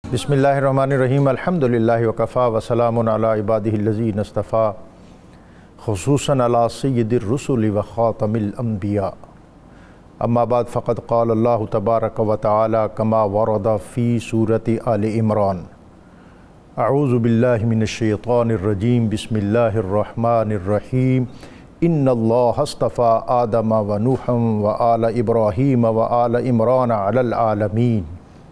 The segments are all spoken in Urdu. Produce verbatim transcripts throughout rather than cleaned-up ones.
بسم اللہ الرحمن الرحیم الحمدللہ وکفا وسلام علی عبادہ الذین اصطفیٰ خصوصاً علی سید الرسل وخاتم الانبیاء اما بعد فقد قال اللہ تبارک و تعالی کما ورد فی سورۃ آل عمران اعوذ باللہ من الشیطان الرجیم بسم اللہ الرحمن الرحیم ان اللہ اصطفیٰ آدم و نوحا و آل ابراہیم و آل عمران علی العالمین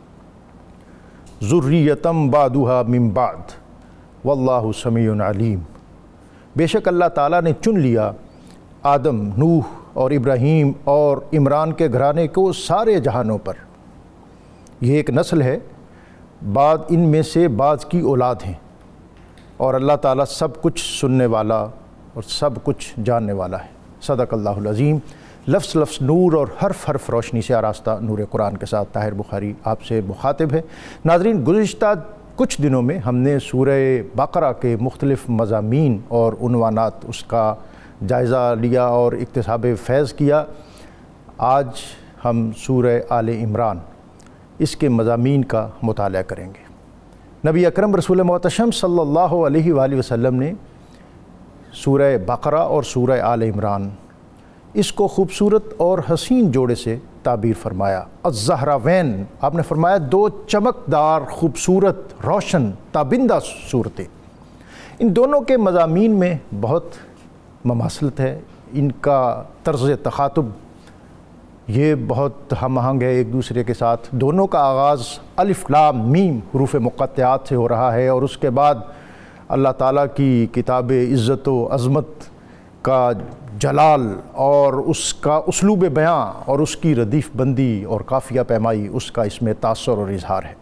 ذریتم بعدها من بعد واللہ سمیع علیم۔ بے شک اللہ تعالیٰ نے چن لیا آدم، نوح اور ابراہیم اور عمران کے گھرانے کو سارے جہانوں پر۔ یہ ایک نسل ہے، بعد ان میں سے بعض کی اولاد ہیں، اور اللہ تعالیٰ سب کچھ سننے والا اور سب کچھ جاننے والا ہے۔ صدق اللہ العظیم۔ لفظ لفظ نور اور حرف حرف روشنی سے آراستہ نور قرآن کے ساتھ طاہر بخاری آپ سے مخاطب ہے۔ ناظرین، گزشتہ کچھ دنوں میں ہم نے سورہ بقرہ کے مختلف مضامین اور عنوانات اس کا جائزہ لیا اور اکتساب فیض کیا۔ آج ہم سورہ آل عمران اس کے مضامین کا مطالعہ کریں گے۔ نبی اکرم رسول محتشم صلی اللہ علیہ وآلہ وسلم نے سورہ بقرہ اور سورہ آل عمران اس کو خوبصورت اور حسین جوڑے سے تعبیر فرمایا۔ الزہراوین، آپ نے فرمایا دو چمکدار، خوبصورت، روشن، تابندہ صورتیں۔ ان دونوں کے مضامین میں بہت مماثلت ہے، ان کا طرز تخاطب یہ بہت ہم آہنگ ہے ایک دوسرے کے ساتھ۔ دونوں کا آغاز الف لام میم حروف مقطعات سے ہو رہا ہے، اور اس کے بعد اللہ تعالیٰ کی کتاب عزت و عظمت کا جلال اور اس کا اسلوب بیاں اور اس کی ردیف بندی اور قافیہ پیمائی، اس کا اس میں تاثر اور اظہار ہے۔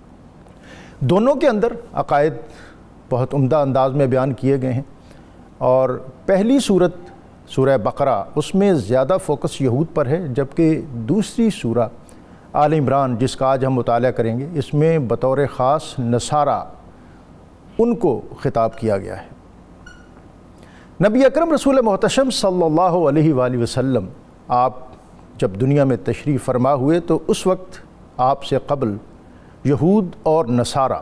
دونوں کے اندر عقائد بہت عمدہ انداز میں بیان کیے گئے ہیں، اور پہلی صورت سورہ بقرہ اس میں زیادہ فوکس یہود پر ہے، جبکہ دوسری سورہ آل عمران جس کا آج ہم مطالعہ کریں گے اس میں بطور خاص نصارہ ان کو خطاب کیا گیا ہے۔ نبی اکرم رسول محتشم صلی اللہ علیہ وآلہ وسلم آپ جب دنیا میں تشریف فرما ہوئے تو اس وقت آپ سے قبل یہود اور نصارہ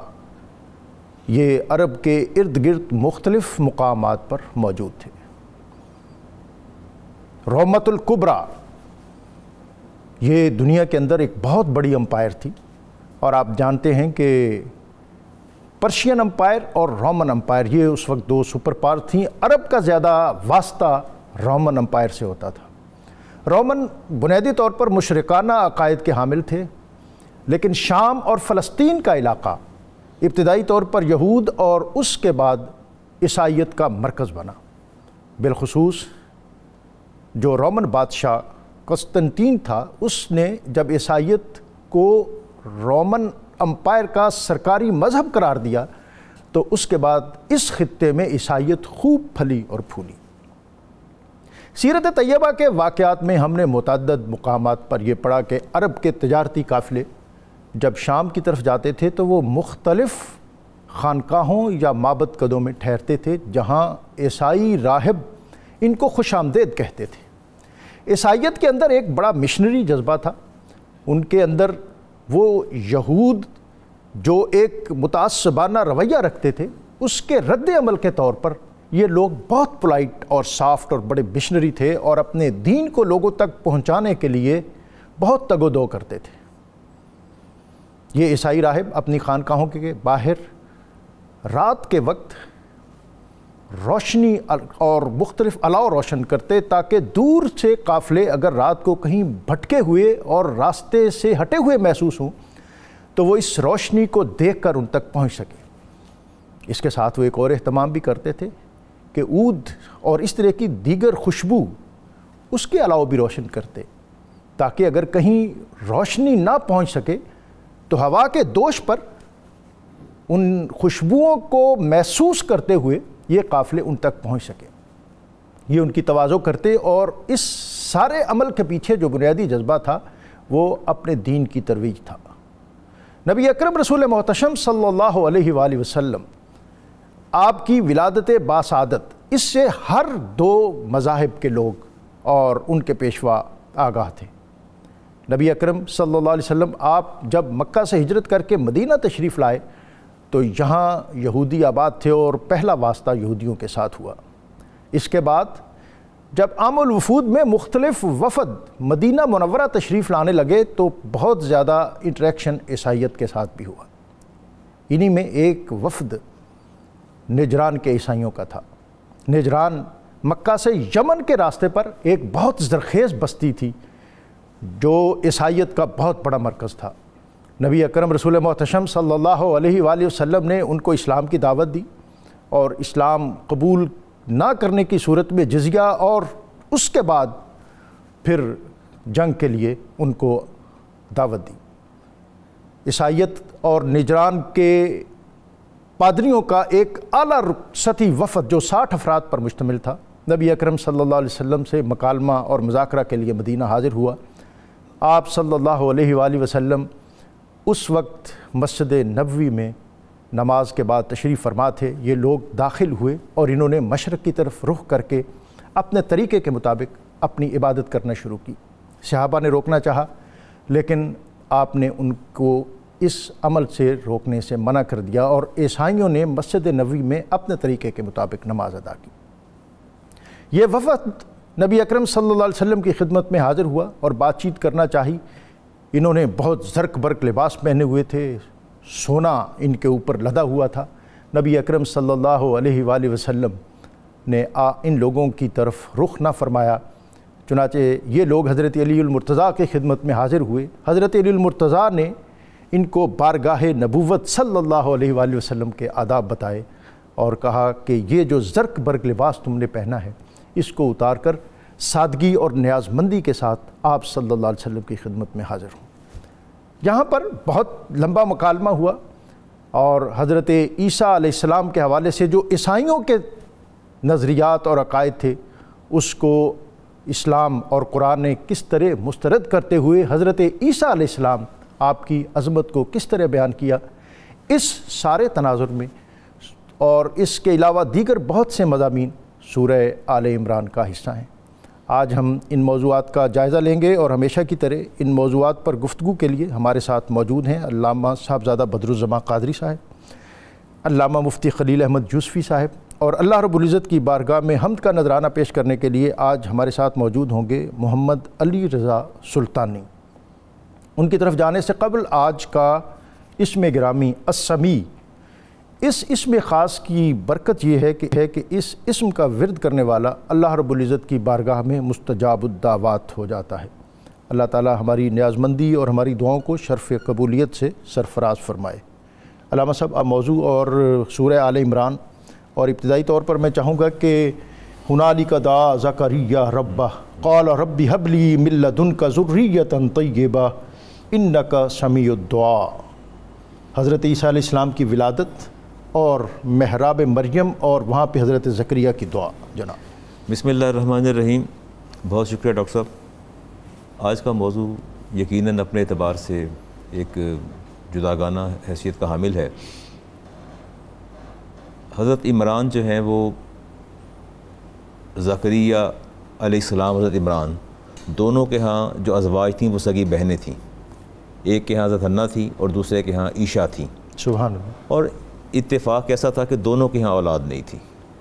یہ عرب کے ارد گرد مختلف مقامات پر موجود تھے۔ رومۃ الکبریٰ یہ دنیا کے اندر ایک بہت بڑی امپائر تھی، اور آپ جانتے ہیں کہ پرشین امپائر اور رومن امپائر یہ اس وقت دو سپر پاور تھیں۔ عرب کا زیادہ واسطہ رومن امپائر سے ہوتا تھا۔ رومن بنیادی طور پر مشرکانہ عقائد کے حامل تھے، لیکن شام اور فلسطین کا علاقہ ابتدائی طور پر یہود اور اس کے بعد عیسائیت کا مرکز بنا۔ بالخصوص جو رومن بادشاہ قسطنطین تھا، اس نے جب عیسائیت کو رومن امپائر کا سرکاری مذہب قرار دیا تو اس کے بعد اس خطے میں عیسائیت خوب پھلی اور پھولی۔ سیرت طیبہ کے واقعات میں ہم نے متعدد مقامات پر یہ پڑھا کہ عرب کے تجارتی قافلے جب شام کی طرف جاتے تھے تو وہ مختلف خانقاہوں یا معبد قدوں میں ٹھہرتے تھے، جہاں عیسائی راہب ان کو خوش آمدید کہتے تھے۔ عیسائیت کے اندر ایک بڑا مشنری جذبہ تھا، ان کے اندر وہ یہود جو ایک متعصبانہ رویہ رکھتے تھے اس کے رد عمل کے طور پر یہ لوگ بہت پولائٹ اور سافٹ اور بڑے مشنری تھے، اور اپنے دین کو لوگوں تک پہنچانے کے لیے بہت تگ و دو کرتے تھے۔ یہ عیسائی راہب اپنی خانقاہوں کے باہر رات کے وقت روشنی اور مختلف الاؤ روشن کرتے تاکہ دور سے قافلے اگر رات کو کہیں بھٹکے ہوئے اور راستے سے ہٹے ہوئے محسوس ہوں تو وہ اس روشنی کو دیکھ کر ان تک پہنچ سکے۔ اس کے ساتھ وہ ایک اور اہتمام بھی کرتے تھے کہ عود اور اس طرح کی دیگر خوشبو اس کے الاؤ بھی روشن کرتے، تاکہ اگر کہیں روشنی نہ پہنچ سکے تو ہوا کے دوش پر ان خوشبوؤں کو محسوس کرتے ہوئے یہ قافلے ان تک پہنچ سکے۔ یہ ان کی تواضع کرتے، اور اس سارے عمل کے پیچھے جو بنیادی جذبہ تھا وہ اپنے دین کی ترویج تھا۔ نبی اکرم رسول محتشم صلی اللہ علیہ وآلہ وسلم آپ کی ولادت باسعادت اس سے ہر دو مذاہب کے لوگ اور ان کے پیشوا آگاہ تھے، نبی اکرم صلی اللہ علیہ وسلم آپ جب مکہ سے ہجرت کر کے مدینہ تشریف لائے تو یہاں یہودی آباد تھے اور پہلا واسطہ یہودیوں کے ساتھ ہوا۔ اس کے بعد جب عام الوفود میں مختلف وفد مدینہ منورہ تشریف لانے لگے تو بہت زیادہ انٹریکشن عیسائیت کے ساتھ بھی ہوا۔ انہی میں ایک وفد نجران کے عیسائیوں کا تھا۔ نجران مکہ سے یمن کے راستے پر ایک بہت زرخیز بستی تھی جو عیسائیت کا بہت بڑا مرکز تھا۔ نبی اکرم رسول محتشم صلی اللہ علیہ وآلہ وسلم نے ان کو اسلام کی دعوت دی اور اسلام قبول نہ کرنے کی صورت میں جزیہ اور اس کے بعد پھر جنگ کے لیے ان کو دعوت دی۔ عیسائیت اور نجران کے پادریوں کا ایک اعلیٰ سطحی وفد جو ساٹھ افراد پر مشتمل تھا نبی اکرم صلی اللہ علیہ وسلم سے مکالمہ اور مذاکرہ کے لیے مدینہ حاضر ہوا۔ آپ صلی اللہ علیہ وآلہ وسلم اس وقت مسجد نبوی میں نماز کے بعد تشریف فرما تھے۔ یہ لوگ داخل ہوئے اور انہوں نے مشرق کی طرف رخ کر کے اپنے طریقے کے مطابق اپنی عبادت کرنا شروع کی۔ صحابہ نے روکنا چاہا لیکن آپ نے ان کو اس عمل سے روکنے سے منع کر دیا اور عیسائیوں نے مسجد نبوی میں اپنے طریقے کے مطابق نماز ادا کی۔ یہ وفد نبی اکرم صلی اللہ علیہ وسلم کی خدمت میں حاضر ہوا اور بات چیت کرنا چاہی۔ انہوں نے بہت زرق برق لباس پہنے ہوئے تھے، سونا ان کے اوپر لدا ہوا تھا۔ نبی اکرم صلی اللہ علیہ وآلہ وسلم نے آ ان لوگوں کی طرف رخ نہ فرمایا، چنانچہ یہ لوگ حضرت علی المرتضیٰ کی خدمت میں حاضر ہوئے۔ حضرت علی المرتضیٰ نے ان کو بارگاہ نبوت صلی اللہ علیہ وآلہ وسلم کے آداب بتائے اور کہا کہ یہ جو زرق برق لباس تم نے پہنا ہے اس کو اتار کر سادگی اور نیاز مندی کے ساتھ آپ صلی اللہ علیہ وسلم کی خدمت میں حاضر ہوں۔ یہاں پر بہت لمبا مکالمہ ہوا اور حضرت عیسیٰ علیہ السلام کے حوالے سے جو عیسائیوں کے نظریات اور عقائد تھے اس کو اسلام اور قرآن نے کس طرح مسترد کرتے ہوئے حضرت عیسیٰ علیہ السلام آپ کی عظمت کو کس طرح بیان کیا، اس سارے تناظر میں اور اس کے علاوہ دیگر بہت سے مضامین سورہ آل عمران کا حصہ ہیں۔ آج ہم ان موضوعات کا جائزہ لیں گے اور ہمیشہ کی طرح ان موضوعات پر گفتگو کے لیے ہمارے ساتھ موجود ہیں علامہ صاحبزادہ بدرالزماں قادری صاحب، علامہ مفتی خلیل احمد یوسفی صاحب، اور اللہ رب العزت کی بارگاہ میں حمد کا نذرانہ پیش کرنے کے لیے آج ہمارے ساتھ موجود ہوں گے محمد علی رضا سلطانی۔ ان کی طرف جانے سے قبل آج کا اسم گرامی السمیع، اس اسم خاص کی برکت یہ ہے کہ ہے کہ اس اسم کا ورد کرنے والا اللہ رب العزت کی بارگاہ میں مستجاب الدعوات ہو جاتا ہے۔ اللہ تعالی ہماری نیازمندی اور ہماری دعاؤں کو شرف قبولیت سے سرفراز فرمائے۔ علامہ صاحب، اب موضوع اور سورہ آل عمران، اور ابتدائی طور پر میں چاہوں گا کہ ہنالک دعا زکریا ربہ قال رب ہب لی من لدنک ذریۃ طیبہ انک سمیع الدعاء، حضرت عیسیٰ علیہ السلام کی ولادت اور محراب مریم اور وہاں پہ حضرت زکریا کی دعا۔ جناب بسم اللہ الرحمن الرحیم۔ بہت شکریہ ڈاکٹر صاحب۔ آج کا موضوع یقیناً اپنے اعتبار سے ایک جداگانہ حیثیت کا حامل ہے۔ حضرت عمران جو ہیں وہ زکریا علیہ السلام، حضرت عمران دونوں کے ہاں جو ازواج تھیں وہ سگی بہنیں تھیں۔ ایک کے ہاں حضرت حنہ تھی اور دوسرے کے ہاں عیشا تھیں۔ سبحان اللہ۔ اور اتفاق ایسا تھا کہ دونوں کے ہاں اولاد نہیں تھی۔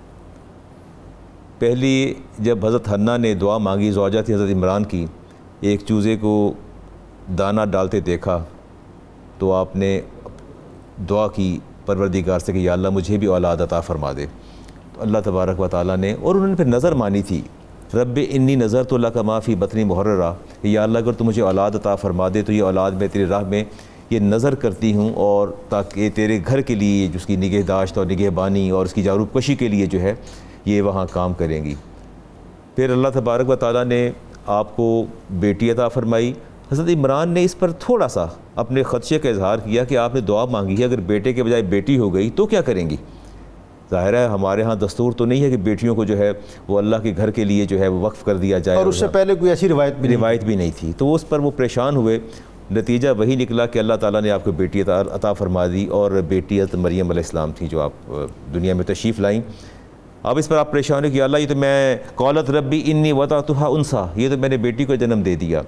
پہلی جب حضرت حنہ نے دعا مانگی، زوجہ تھی حضرت عمران کی، ایک چوزے کو دانہ ڈالتے دیکھا تو آپ نے دعا کی پروردگار سے کہ یا اللہ مجھے بھی اولاد عطا فرما دے۔ تو اللہ تبارک و تعالیٰ نے، اور انہوں نے پھر نظر مانی تھی، رب انی نظرت لک ما فی بطنی محررہ، کہ یا اللہ اگر تو مجھے اولاد عطا فرما دے تو یہ اولاد میں تیری راہ میں یہ نظر کرتی ہوں، اور تاکہ تیرے گھر کے لیے جس کی نگہداشت اور نگہبانی اور اس کی جاروب کشی کے لیے جو ہے یہ وہاں کام کریں گی۔ پھر اللہ تبارک و تعالیٰ نے آپ کو بیٹی عطا فرمائی۔ حضرت عمران نے اس پر تھوڑا سا اپنے خدشے کا اظہار کیا کہ آپ نے دعا مانگی ہے، اگر بیٹے کے بجائے بیٹی ہو گئی تو کیا کریں گی؟ ظاہر ہے ہمارے ہاں دستور تو نہیں ہے کہ بیٹیوں کو جو ہے وہ اللہ کے گھر کے لیے جو ہے وہ وقف کر دیا جائے، اور اس سے پہلے کوئی ایسی روایت بھی روایت بھی نہیں تھی۔ تو اس پر وہ پریشان ہوئے۔ نتیجہ وہی نکلا کہ اللہ تعالیٰ نے آپ کو بیٹی عطا فرما دی، اور بیٹی حضرت مریم علیہ السلام تھی جو آپ دنیا میں تشریف لائیں۔ اب اس پر آپ پریشان ہو کہ اللہ یہ تو میں قالت ربی انی وضعتها انثی، یہ تو میں نے بیٹی کو جنم دے دیا۔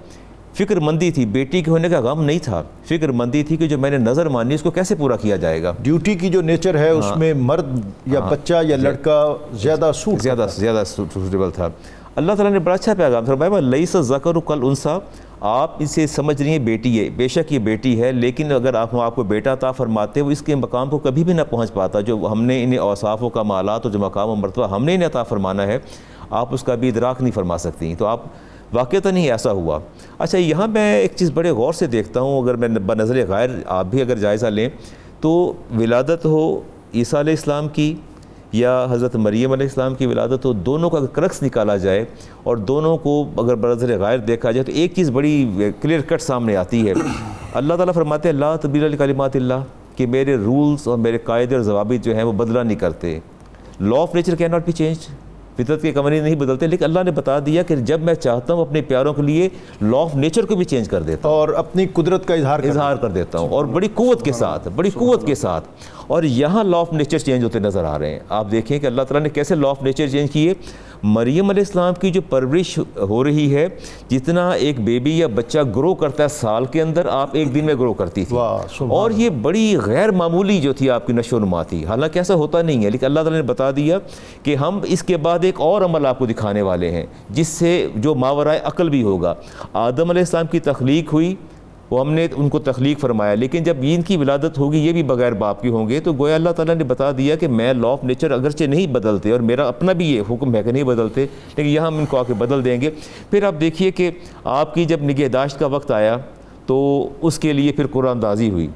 فکر مندی تھی، بیٹی کے ہونے کا غم نہیں تھا، فکر مندی تھی کہ جو میں نے نظر مانی اس کو کیسے پورا کیا جائے گا۔ ڈیوٹی کی جو نیچر ہے اس میں مرد یا بچہ یا لڑکا زیادہ سوٹ زیادہ زیادہ سوٹیبل تھا۔ اللہ تعالیٰ نے بڑا اچھا پیغام فرمایا لیس الذکر کالانثیٰ، آپ اسے سمجھ رہی ہیں بیٹی ہے، بے شک یہ بیٹی ہے، لیکن اگر آپ آپ کو بیٹا عطا فرماتے وہ اس کے مقام کو کبھی بھی نہ پہنچ پاتا جو ہم نے انہیں اوصاف و کمالات اور جو مقام و مرتبہ ہم نے انہیں عطا فرمانا ہے آپ اس کا بھی ادراک نہیں فرما سکتی۔ تو آپ واقعتاً ہی ایسا ہوا۔ اچھا یہاں میں ایک چیز بڑے غور سے دیکھتا ہوں، اگر میں بنظر غیر آپ بھی اگر جائزہ لیں تو ولادت ہو عیسیٰ علیہ السلام کی یا حضرت مریم علیہ السلام کی ولادت ہو، دونوں کا کرکس نکالا جائے اور دونوں کو اگر بنظر غیر دیکھا جائے تو ایک چیز بڑی کلیئر کٹ سامنے آتی ہے۔ اللہ تعالیٰ فرماتے ہیں لا تبدیل لکلمات اللہ، کہ میرے رولز اور میرے قاعدے اور ضوابط جو ہیں وہ بدلہ نہیں کرتے۔ Law of nature can not be changed, فطرت کے قوانین نہیں بدلتے، لیکن اللہ نے بتا دیا کہ جب میں چاہتا ہوں اپنے پیاروں کے لیے لا آف نیچر کو بھی چینج کر دیتا ہوں اور اپنی قدرت کا اظہار اظہار کر دیتا ہوں، اور بڑی قوت کے ساتھ بڑی قوت کے ساتھ۔ اور یہاں لا آف نیچر چینج ہوتے نظر آ رہے ہیں۔ آپ دیکھیں کہ اللہ تعالیٰ نے کیسے لا آف نیچر چینج کیے۔ مریم علیہ السلام کی جو پرورش ہو رہی ہے، جتنا ایک بیبی یا بچہ گرو کرتا ہے سال کے اندر، آپ ایک دن میں گرو کرتی تھی، اور یہ بڑی غیر معمولی جو تھی آپ کی نشو و نما تھی۔ حالانکہ ایسا ہوتا نہیں ہے، لیکن اللہ تعالیٰ نے بتا دیا کہ ہم اس کے بعد ایک اور عمل آپ کو دکھانے والے ہیں جس سے جو ماورائے عقل بھی ہوگا۔ آدم علیہ السلام کی تخلیق ہوئی، وہ ہم نے ان کو تخلیق فرمایا، لیکن جب ان کی ولادت ہوگی یہ بھی بغیر باپ کی ہوں گے، تو گویا اللہ تعالیٰ نے بتا دیا کہ میں لا آف نیچر اگرچہ نہیں بدلتے، اور میرا اپنا بھی یہ حکم ہے کہ نہیں بدلتے، لیکن یہاں ہم ان کو آ کے بدل دیں گے۔ پھر آپ دیکھیے کہ آپ کی جب نگہداشت کا وقت آیا تو اس کے لیے پھر قرآن اندازی ہوئی،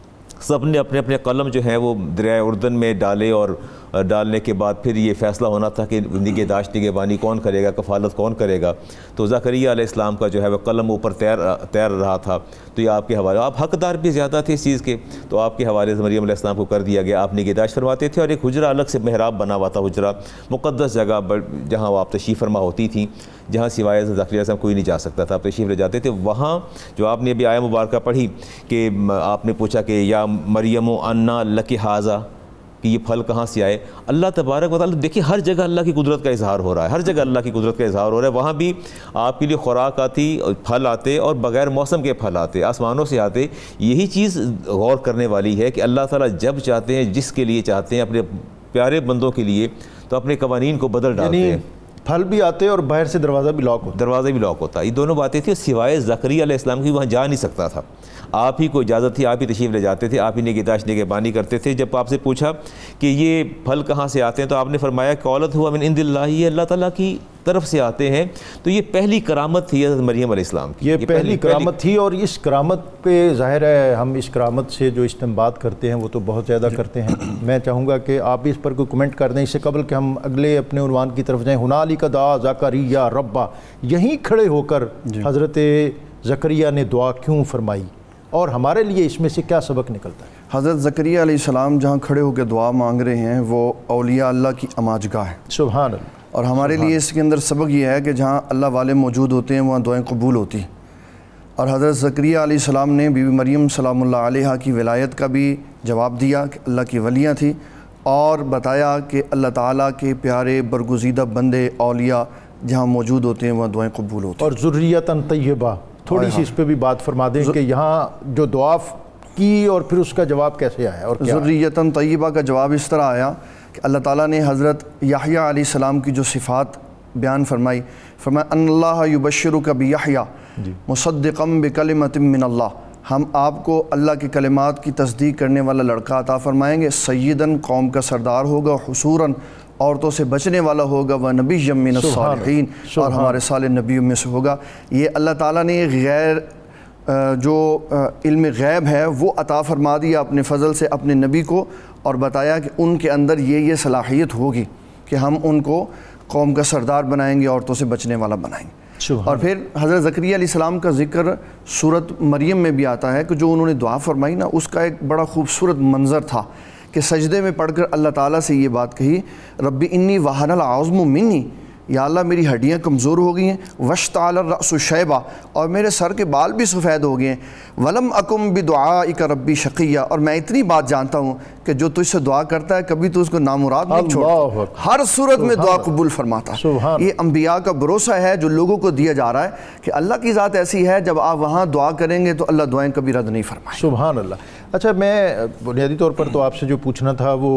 سب نے اپنے اپنے قلم جو ہیں وہ دریائے اردن میں ڈالے، اور ڈالنے کے بعد پھر یہ فیصلہ ہونا تھا کہ نگہداشت نگہبانی کون کرے گا، کفالت کون کرے گا۔ تو زکریا علیہ السلام کا جو ہے وہ قلم اوپر تیر تیر رہا تھا، تو یہ آپ کے حوالے، آپ حقدار بھی زیادہ تھے اس چیز کے، تو آپ کے حوالے سے مریم علیہ السلام کو کر دیا گیا۔ آپ نگہداشت فرماتے تھے، اور ایک حجرہ الگ سے محراب بنا ہوا تھا، حجرہ مقدس جگہ جہاں وہ آپ تشریف فرما ہوتی تھیں، جہاں سوائے زکریا علیہ السلام کوئی نہیں جا سکتا تھا، آپ تشریف لے جاتے تھے وہاں۔ جو آپ نے ابھی آیہ مبارکہ پڑھی کہ آپ نے پوچھا کہ یا مریم انا لک ھذا، کہ یہ پھل کہاں سے آئے، اللہ تبارک و تعالیٰ، دیکھیے ہر جگہ اللہ کی قدرت کا اظہار ہو رہا ہے، ہر جگہ اللہ کی قدرت کا اظہار ہو رہا ہے۔ وہاں بھی آپ کے لیے خوراک آتی، پھل آتے، اور بغیر موسم کے پھل آتے، آسمانوں سے آتے۔ یہی چیز غور کرنے والی ہے کہ اللہ تعالیٰ جب چاہتے ہیں، جس کے لیے چاہتے ہیں، اپنے پیارے بندوں کے لیے، تو اپنے قوانین کو بدل ڈالتے ہیں۔ پھل بھی آتے اور باہر سے دروازہ بھی لاک ہوتا دروازہ بھی لاک ہوتا یہ دونوں باتیں تھیں۔ سوائے زکریا علیہ السلام کی وہاں جا نہیں سکتا تھا، آپ ہی کو اجازت تھی، آپ ہی تشریف لے جاتے تھے، آپ ہی نگہداشت نگہبانی کرتے تھے۔ جب آپ سے پوچھا کہ یہ پھل کہاں سے آتے ہیں تو آپ نے فرمایا قولت ہوا من عند اللہ، یہ اللہ تعالیٰ کی طرف سے آتے ہیں۔ تو یہ پہلی کرامت تھی حضرت مریم علیہ السلام کی، یہ پہلی کرامت تھی، اور اس کرامت پہ ظاہر ہے ہم اس کرامت سے جو استنباط کرتے ہیں وہ تو بہت زیادہ کرتے ہیں۔ میں چاہوں گا کہ آپ اس پر کوئی کمنٹ کر دیں اس سے قبل کہ ہم اگلے اپنے عنوان کی طرف جائیں۔ ہنالک دعا زکریا ربہ، یہیں کھڑے ہو کر حضرت زکریا نے دعا کیوں فرمائی، اور ہمارے لیے اس میں سے کیا سبق نکلتا ہے؟ حضرت زکریا علیہ السلام جہاں کھڑے ہو کے دعا مانگ رہے ہیں وہ اولیاء اللہ کی اماجگاہ ہے، سبحان اللہ۔ اور ہمارے لیے اس کے اندر سبق یہ ہے کہ جہاں اللہ والے موجود ہوتے ہیں وہاں دعائیں قبول ہوتی ہیں۔ اور حضرت زکریا علیہ السلام نے بی بی مریم سلام اللہ علیہا کی ولایت کا بھی جواب دیا کہ اللہ کی ولیاں تھیں، اور بتایا کہ اللہ تعالیٰ کے پیارے برگزیدہ بندے اولیاء جہاں موجود ہوتے ہیں وہاں دعائیں قبول ہوتی ہیں۔ اور ذریتاً طیبہ، تھوڑی سی اس پہ بھی بات فرما دیں کہ یہاں جو دعا کی اور پھر اس کا جواب کیسے آیا اور کیا؟ ذریتاً طیبہ کا جواب اس طرح آیا کہ اللہ تعالیٰ نے حضرت یحییٰ علیہ السلام کی جو صفات بیان فرمائی، فرمایا ان اللہ یبشرک بیحییٰ مصدقا بکلمۃ من اللہ، ہم آپ کو اللہ کے کلمات کی تصدیق کرنے والا لڑکا عطا فرمائیں گے، سیداً قوم کا سردار ہوگا، حصوراً عورتوں سے بچنے والا ہوگا، وہ نبی من الصالحین، اور ہمارے صالح نبیوں میں سے ہوگا۔ یہ اللہ تعالیٰ نے غیر جو علم غیب ہے وہ عطا فرما دیا اپنے فضل سے اپنے نبی کو، اور بتایا کہ ان کے اندر یہ یہ صلاحیت ہوگی کہ ہم ان کو قوم کا سردار بنائیں گے، عورتوں سے بچنے والا بنائیں گے۔ اور پھر حضرت زکریا علیہ السلام کا ذکر سورت مریم میں بھی آتا ہے کہ جو انہوں نے دعا فرمائی نا، اس کا ایک بڑا خوبصورت منظر تھا کہ سجدے میں پڑھ کر اللہ تعالیٰ سے یہ بات کہی، ربی انی وہن العظم منی، یا اللہ میری ہڈیاں کمزور ہو گئی ہیں، واشتعل الرأس شیبہ، اور میرے سر کے بال بھی سفید ہو گئے ہیں، ولم اکم بدعائک ربی شقیہ، اور میں اتنی بات جانتا ہوں کہ جو تجھ سے دعا کرتا ہے کبھی تو اس کو نامراد نہیں چھوڑتا، ہر صورت میں دعا قبول فرماتا ہے۔ یہ انبیاء کا بھروسہ ہے جو لوگوں کو دیا جا رہا ہے کہ اللہ کی ذات ایسی ہے جب آپ وہاں دعا کریں گے تو اللہ دعائیں کبھی رد نہیں فرمائے۔ سبحان اللہ۔ اچھا، میں بنیادی طور پر تو آپ سے جو پوچھنا تھا وہ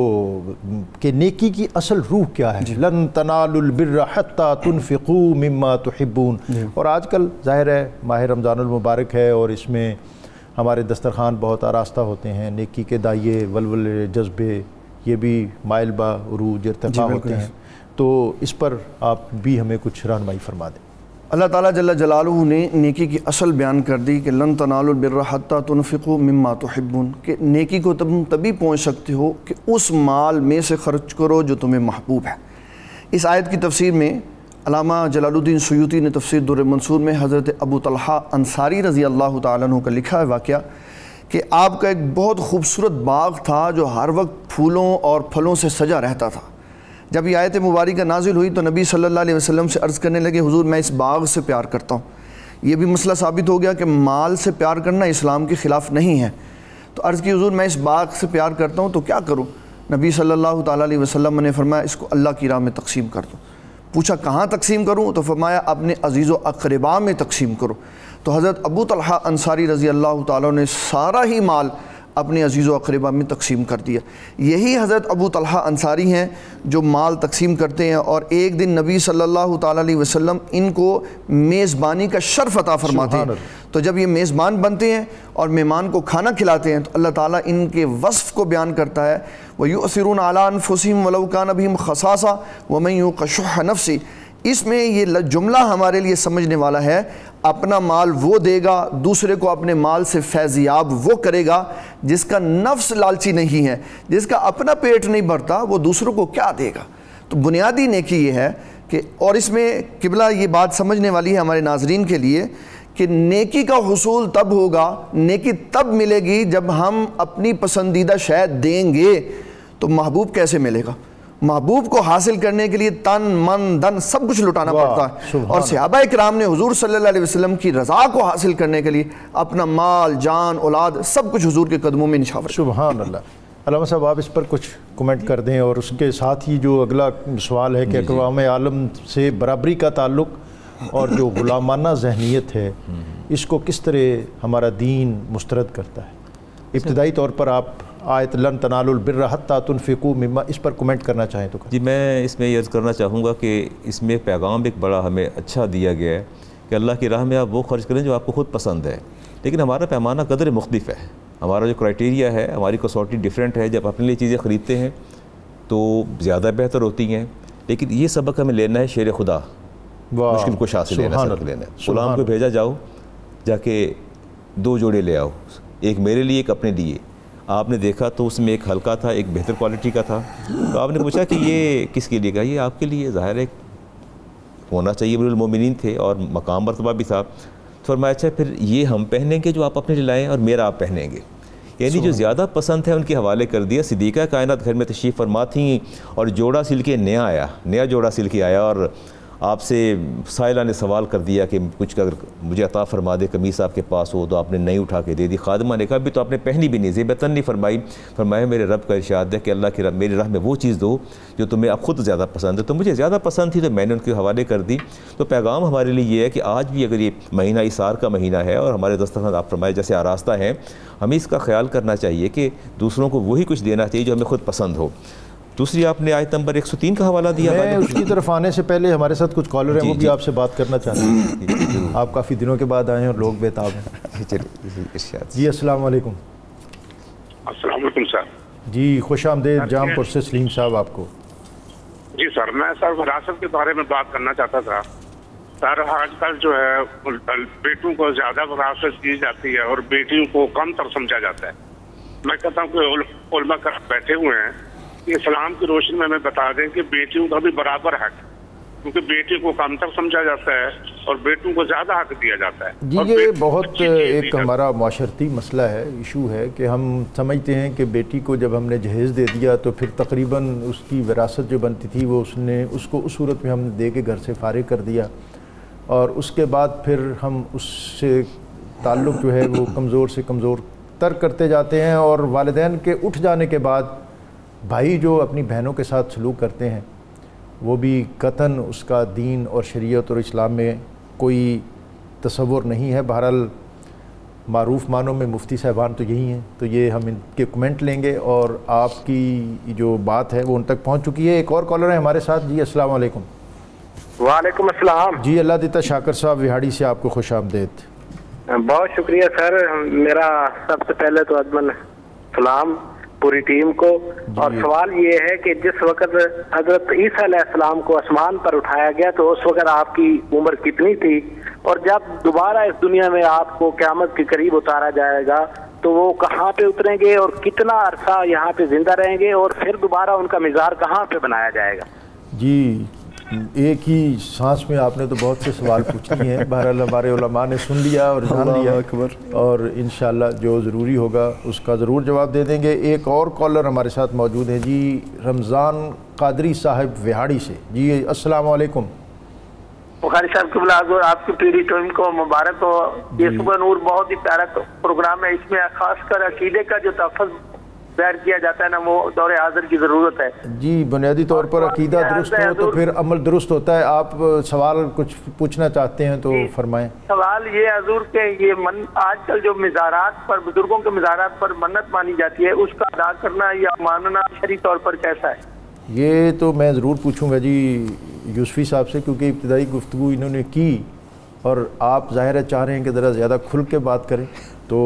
کہ نیکی کی اصل روح کیا ہے؟ لن تنالوا البر حتی تنفقوا مما تحبون، اور آج کل ظاہر ہے ماہ رمضان المبارک ہے اور اس میں ہمارے دسترخوان بہت آراستہ ہوتے ہیں، نیکی کے دائیے ولولے جذبے یہ بھی مائل با عروج ارتقاء ہوتے ہیں، تو اس پر آپ بھی ہمیں کچھ رہنمائی فرما دیں۔ اللہ تعالیٰ جل جلالہ نے نیکی کی اصل بیان کر دی کہ لن تنالوا البر حتی تنفقوا مما تحبون، کہ نیکی کو تم تبھی پہنچ سکتے ہو کہ اس مال میں سے خرچ کرو جو تمہیں محبوب ہے۔ اس آیت کی تفسیر میں علامہ جلال الدین سیوطی نے تفسیر در منصور میں حضرت ابو طلحہ انصاری رضی اللہ تعالیٰ عنہ کا لکھا ہے واقعہ کہ آپ کا ایک بہت خوبصورت باغ تھا جو ہر وقت پھولوں اور پھلوں سے سجا رہتا تھا۔ جب یہ آیت مبارکہ نازل ہوئی تو نبی صلی اللہ علیہ وسلم سے عرض کرنے لگے، حضور میں اس باغ سے پیار کرتا ہوں۔ یہ بھی مسئلہ ثابت ہو گیا کہ مال سے پیار کرنا اسلام کے خلاف نہیں ہے۔ تو عرض کی، حضور میں اس باغ سے پیار کرتا ہوں تو کیا کروں؟ نبی صلی اللہ تعالیٰ علیہ وسلم نے فرمایا اس کو اللہ کی راہ میں تقسیم کر دو۔ پوچھا کہاں تقسیم کروں؟ تو فرمایا اپنے عزیز و اقرباء میں تقسیم کرو۔ تو حضرت ابو طلحہ انصاری رضی اللہ تعالیٰ نے سارا ہی مال اپنے عزیز و اقرباء میں تقسیم کر دیا۔ یہی حضرت ابو طلحہ انصاری ہیں جو مال تقسیم کرتے ہیں، اور ایک دن نبی صلی اللہ تعالیٰ علیہ وسلم ان کو میزبانی کا شرف عطا فرماتے ہیں۔ تو جب یہ میزبان بنتے ہیں اور مہمان کو کھانا کھلاتے ہیں تو اللہ تعالیٰ ان کے وصف کو بیان کرتا ہے، وَيُؤْثِرُونَ عَلَىٰ أَنفُسِهِمْ وَلَوْ كَانَ بِهِمْ خَصَاصَةٌ وَمَن يُوقَ شُحَّ نَفْسِهِ۔ اس میں یہ جملہ ہمارے لیے سمجھنے والا ہے، اپنا مال وہ دے گا، دوسرے کو اپنے مال سے فیضیاب وہ کرے گا جس کا نفس لالچی نہیں ہے، جس کا اپنا پیٹ نہیں بھرتا وہ دوسروں کو کیا دے گا۔ تو بنیادی نیکی یہ ہے کہ، اور اس میں قبلہ یہ بات سمجھنے والی ہے ہمارے ناظرین کے لیے کہ نیکی کا حصول تب ہوگا، نیکی تب ملے گی جب ہم اپنی پسندیدہ شے دیں گے۔ تو محبوب کیسے ملے گا؟ محبوب کو حاصل کرنے کے لیے تن من دن سب کچھ لٹانا پڑتا ہے، اور صحابہ اکرام نے حضور صلی اللہ علیہ وسلم کی رضا کو حاصل کرنے کے لیے اپنا مال جان اولاد سب کچھ حضور کے قدموں میں نچھاور۔ سبحان اللہ۔ علامہ صاحب آپ اس پر کچھ کمنٹ کر دیں، اور اس کے ساتھ ہی جو اگلا سوال ہے کہ اقوام عالم سے برابری کا تعلق اور جو غلامانہ ذہنیت ہے اس کو کس طرح ہمارا دین مسترد کرتا ہے؟ ابتدائی طور پر آپ آیت لن تنالوا البر حتی تنفقوا مما، اس پر کمنٹ کرنا چاہیں تو؟ جی میں اس میں یہ عرض کرنا چاہوں گا کہ اس میں پیغام ایک بڑا ہمیں اچھا دیا گیا ہے کہ اللہ کی راہ میں آپ وہ خرچ کریں جو آپ کو خود پسند ہے، لیکن ہمارا پیمانہ قدر مختلف ہے، ہمارا جو کرائٹیریا ہے، ہماری کسوٹی ڈیفرنٹ ہے۔ جب اپنے لیے چیزیں خریدتے ہیں تو زیادہ بہتر ہوتی ہیں، لیکن یہ سبق ہمیں لینا ہے شیر خدا، مشکل کچھ حاصل لینا ہے۔ غلام کو بھیجا جاؤ، جا کے دو جوڑے لے آؤ، ایک میرے لیے ایک اپنے لیے۔ آپ نے دیکھا تو اس میں ایک ہلکا تھا، ایک بہتر کوالٹی کا تھا، تو آپ نے پوچھا کہ یہ کس کے لیے؟ کہا یہ آپ کے لیے، ظاہر ہے ہونا چاہیے، امیر المومنین تھے اور مقام مرتبہ بھی تھا۔ فرمایا اچھا پھر یہ ہم پہنیں گے جو آپ اپنے لیے لائیں اور میرا آپ پہنیں گے، یعنی جو زیادہ پسند ہے ان کے حوالے کر دیا۔ صدیقہ کائنات گھر میں تشریف فرما تھیں اور جوڑا سل کے نیا آیا، نیا جوڑا سل کے آیا، اور آپ سے سائلہ نے سوال کر دیا کہ کچھ اگر مجھے عطا فرما دے، قمیص آپ کے پاس ہو، تو آپ نے نئی اٹھا کے دے دی۔ خادمہ نے کہا بھی تو آپ نے پہنی بھی نہیں، زیبتن نہیں فرمائی۔ فرمایا میرے رب کا ارشاد ہے کہ اللہ کی رب میری راہ میں وہ چیز دو جو تمہیں اب خود زیادہ پسند ہے، تو مجھے زیادہ پسند تھی تو میں نے ان کے حوالے کر دی۔ تو پیغام ہمارے لیے یہ ہے کہ آج بھی اگر یہ مہینہ اثار کا مہینہ ہے اور ہمارے دسترخوان آپ فرمائے جیسے آراستہ ہیں، ہمیں اس کا خیال کرنا چاہیے کہ دوسروں کو وہی کچھ دینا چاہیے جو ہمیں خود پسند ہو۔ دوسری آپ نے آیت نمبر ایک سو تین کا حوالہ دیا۔ میں اس کی طرف آنے سے پہلے ہمارے ساتھ کچھ کالر ہیں، وہ بھی آپ سے بات کرنا چاہتے ہیں۔ آپ کافی دنوں کے بعد آئے ہیں اور لوگ بےتاب ہیں۔ جی السلام علیکم۔ السلام علیکم سر۔ جی خوش آمدید جام پور سے سلیم صاحب آپ کو۔ جی سر، میں سر وراثت کے بارے میں بات کرنا چاہتا تھا۔ سر آج کل جو ہے بیٹوں کو زیادہ وراثت کی جاتی ہے اور بیٹیوں کو کم تر سمجھا جاتا ہے۔ میں کہتا ہوں کہ علماء بیٹھے ہوئے ہیں، اسلام کی روشنی میں ہمیں بتا دیں کہ بیٹیوں کا بھی برابر حق، کیونکہ بیٹی کو کمتر سمجھا جاتا ہے اور بیٹوں کو زیادہ حق دیا جاتا ہے. جی یہ بہت ایک ہمارا معاشرتی مسئلہ ہے، ایشو ہے کہ ہم سمجھتے ہیں کہ بیٹی کو جب ہم نے جہیز دے دیا تو پھر تقریباً اس کی وراثت جو بنتی تھی وہ اس نے اس کو اس صورت میں ہم نے دے کے گھر سے فارغ کر دیا، اور اس کے بعد پھر ہم اس سے تعلق جو ہے وہ کمزور سے کمزور تر کرتے جاتے ہیں، اور والدین کے اٹھ جانے کے بعد بھائی جو اپنی بہنوں کے ساتھ سلوک کرتے ہیں وہ بھی قطعاً اس کا دین اور شریعت اور اسلام میں کوئی تصور نہیں ہے. بہرحال معروف معنوں میں مفتی صاحبان تو یہی ہیں، تو یہ ہم ان کے کمنٹ لیں گے، اور آپ کی جو بات ہے وہ ان تک پہنچ چکی ہے. ایک اور کالر ہے ہمارے ساتھ. جی السلام علیکم. وعلیکم السلام. جی اللہ دیتا شاکر صاحب وہاڑی سے آپ کو خوش آمدید. بہت شکریہ سر. میرا سب سے پہلے تو ادمن سلام پوری ٹیم کو. اور سوال یہ ہے کہ جس وقت حضرت عیسیٰ علیہ السلام کو آسمان پر اٹھایا گیا تو اس وقت آپ کی عمر کتنی تھی، اور جب دوبارہ اس دنیا میں آپ کو قیامت کے قریب اتارا جائے گا تو وہ کہاں پہ اتریں گے اور کتنا عرصہ یہاں پہ زندہ رہیں گے، اور پھر دوبارہ ان کا مزار کہاں پہ بنایا جائے گا؟ جی ایک ہی سانس میں آپ نے تو بہت سے سوال پوچھ لیے ہیں. بہرحال ہمارے علماء نے سن لیا اور جان لیا، اور انشاءاللہ جو ضروری ہوگا اس کا ضرور جواب دے دیں گے. ایک اور کالر ہمارے ساتھ موجود ہیں جی رمضان قادری صاحب وہاڑی سے. جی السلام علیکم. بخاری صاحب کی بلازور آپ کی پیری ٹیم کو مبارک ہو. یہ صبح نور بہت ہی پیارا پروگرام ہے، اس میں خاص کر عقیدے کا جو تحفظ بیان کیا جاتا ہے نا وہ دور حاضر کی ضرورت ہے. جی بنیادی طور پر عقیدہ درست ہو تو پھر عمل درست ہوتا ہے. آپ سوال کچھ پوچھنا چاہتے ہیں تو فرمائیں. سوال یہ حضور کہ یہ من آج کل جو مزارات پر بزرگوں کے مزارات پر منت مانی جاتی ہے اس کا ادا کرنا یا ماننا شرعی طور پر کیسا ہے؟ یہ تو میں ضرور پوچھوں گا جی یوسفی صاحب سے، کیونکہ ابتدائی گفتگو انہوں نے کی اور آپ ظاہر ہے چاہ رہے ہیں کہ ذرا زیادہ کھل کے بات کریں. تو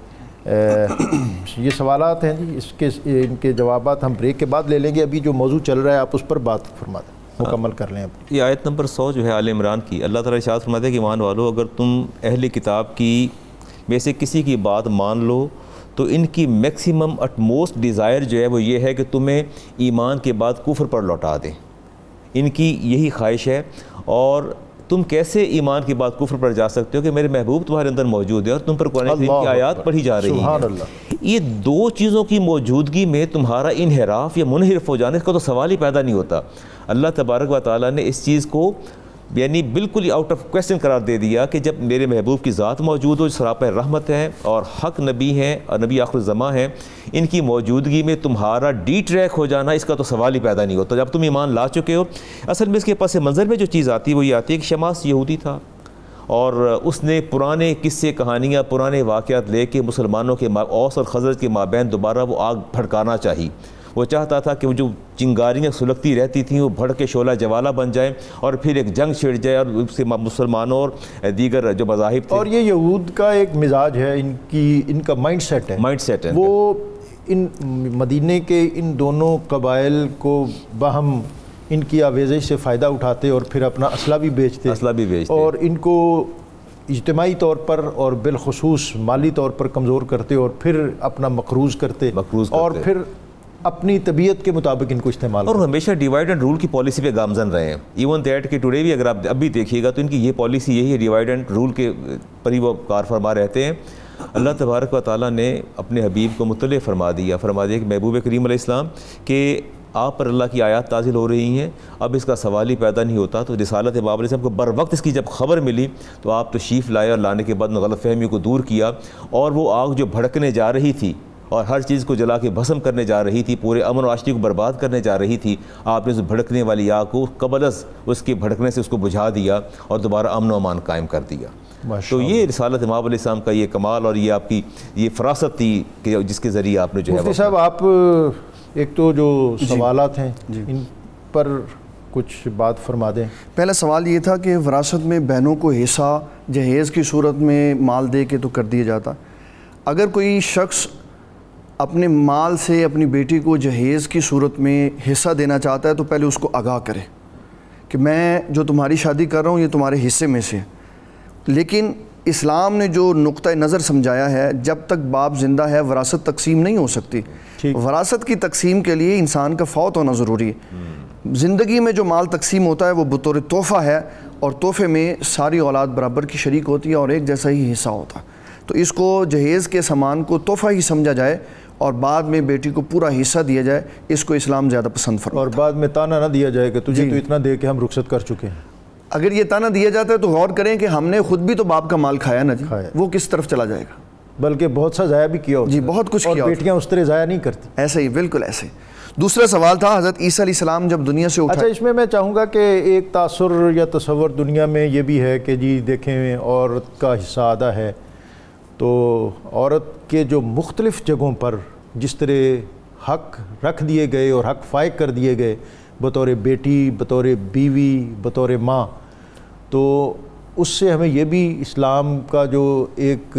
یہ سوالات ہیں جی، اس کے ان کے جوابات ہم بریک کے بعد لے لیں گے. ابھی جو موضوع چل رہا ہے آپ اس پر بات فرما دیں، مکمل کر لیں. اب یہ آیت نمبر سو جو ہے آل عمران کی، اللہ تعالیٰ ارشاد فرماتے ہیں کہ ایمان والو اگر تم اہل کتاب کی میں سے کسی کی بات مان لو تو ان کی میکسیمم اٹ موسٹ ڈیزائر جو ہے وہ یہ ہے کہ تمہیں ایمان کے بعد کفر پر لوٹا دیں. ان کی یہی خواہش ہے. اور تم کیسے ایمان کی بات کفر پر جا سکتے ہو کہ میرے محبوب تمہارے اندر موجود ہے اور تم پر قرآن کریم کی آیات پڑھی جا رہی ہیں. یہ دو چیزوں کی موجودگی میں تمہارا انحراف یا منحرف ہو جانے کا تو سوال ہی پیدا نہیں ہوتا. اللہ تبارک و تعالیٰ نے اس چیز کو یعنی بالکل آؤٹ آف کویسچن قرار دے دیا کہ جب میرے محبوب کی ذات موجود ہو، سراپہ رحمت ہے اور حق نبی ہیں اور نبی آخر الزماں ہیں، ان کی موجودگی میں تمہارا ڈی ٹریک ہو جانا اس کا تو سوال ہی پیدا نہیں ہوتا جب تم ایمان لا چکے ہو. اصل میں اس کے پس منظر میں جو چیز آتی ہے وہ یہ آتی ہے کہ شماس یہودی تھا اور اس نے پرانے قصے کہانیاں پرانے واقعات لے کے مسلمانوں کے اوس اور خزرج کے مابین دوبارہ وہ آگ بھڑکانا چاہی. وہ چاہتا تھا کہ وہ جو چنگاریاں سلگتی رہتی تھیں وہ بھڑ کے شعلہ جوالہ بن جائیں اور پھر ایک جنگ چھڑ جائے اور اس سے مسلمانوں اور دیگر جو مذاہب تھے. اور یہ یہود کا ایک مزاج ہے، ان کی ان کا مائنڈ سیٹ ہے مائنڈ سیٹ ہے وہ ان مدینے کے ان دونوں قبائل کو باہم ان کی آویزش سے فائدہ اٹھاتے اور پھر اپنا اسلحہ بھی بیچتے اسلحہ بھی بیچتے اور ان کو اجتماعی طور پر اور بالخصوص مالی طور پر کمزور کرتے اور پھر اپنا مقروض کرتے مقروض کرتے اور پھر اپنی طبیعت کے مطابق ان کو استعمال اور ہمیشہ ڈیوائڈ اینڈ رول کی پالیسی پہ گامزن رہے ہیں. ایون دیٹ کہ ٹوڈے بھی اگر آپ اب بھی دیکھیے گا تو ان کی یہ پالیسی یہی ہے، ڈیوائڈ اینڈ رول کے پر ہی وہ کار فرما رہتے ہیں. اللہ تبارک و تعالیٰ نے اپنے حبیب کو مطلع فرما دیا فرما دیا کہ محبوب کریم علیہ السلام کہ آپ پر اللہ کی آیات نازل ہو رہی ہیں، اب اس کا سوال ہی پیدا نہیں ہوتا. تو رسالت باب علیہ السلام کو بر وقت اس کی جب خبر ملی تو آپ تشریف لائے اور لانے کے بعد غلط فہمی کو دور کیا. اور وہ آگ جو بھڑکنے جا رہی تھی اور ہر چیز کو جلا کے بھسم کرنے جا رہی تھی، پورے امن و آشتی کو برباد کرنے جا رہی تھی، آپ نے اس بھڑکنے والی آگ کو قبل از اس کے بھڑکنے سے اس کو بجھا دیا اور دوبارہ امن و امان قائم کر دیا. تو یہ رسالت امام علیہ السلام کا یہ کمال اور یہ آپ کی یہ فراست تھی کہ جس کے ذریعے آپ نے جو ہے مفتی صاحب آپ ایک تو جو سوالات ہیں ان پر کچھ بات فرما دیں. پہلا سوال یہ تھا کہ وراثت میں بہنوں کو حصہ جہیز کی صورت میں مال دے کے تو کر دیا جاتا. اگر کوئی شخص اپنے مال سے اپنی بیٹی کو جہیز کی صورت میں حصہ دینا چاہتا ہے تو پہلے اس کو آگاہ کرے کہ میں جو تمہاری شادی کر رہا ہوں یہ تمہارے حصے میں سے. لیکن اسلام نے جو نقطہ نظر سمجھایا ہے جب تک باپ زندہ ہے وراثت تقسیم نہیں ہو سکتی. وراثت کی تقسیم کے لیے انسان کا فوت ہونا ضروری ہے. زندگی میں جو مال تقسیم ہوتا ہے وہ بطور تحفہ ہے، اور تحفے میں ساری اولاد برابر کی شریک ہوتی ہے اور ایک جیسا ہی حصہ ہوتا ہے، تو اس کو جہیز کے سامان کو تحفہ ہی سمجھا جائے اور بعد میں بیٹی کو پورا حصہ دیا جائے، اس کو اسلام زیادہ پسند فرماتا ہے۔ اور بعد میں تانا نہ دیا جائے کہ تجھے تو اتنا دے کے ہم رخصت کر چکے ہیں۔ اگر یہ تانا دیا جاتا ہے تو غور کریں کہ ہم نے خود بھی تو باپ کا مال کھایا نا جی، وہ کس طرف چلا جائے گا؟ بلکہ بہت سا ضائع بھی کیا ہوتا ہے جی، بہت کچھ کیا ہوتا ہے، اور بیٹیاں اس طرح ضائع نہیں کرتی۔ ایسے ہی، بالکل ایسے۔ دوسرا سوال تھا حضرت عیسیٰ علیہ السلام جب دنیا سے اٹھا۔ اچھا، اس میں میں چاہوں گا کہ ایک تاثر یا تصور دنیا میں یہ بھی ہے کہ جی دیکھیں عورت کا حصہ آدھا ہے، تو عورت کے جو مختلف جگہوں پر جس طرح حق رکھ دیے گئے اور حق فائق کر دیے گئے بطور بیٹی، بطور بیوی، بطور ماں، تو اس سے ہمیں یہ بھی اسلام کا جو ایک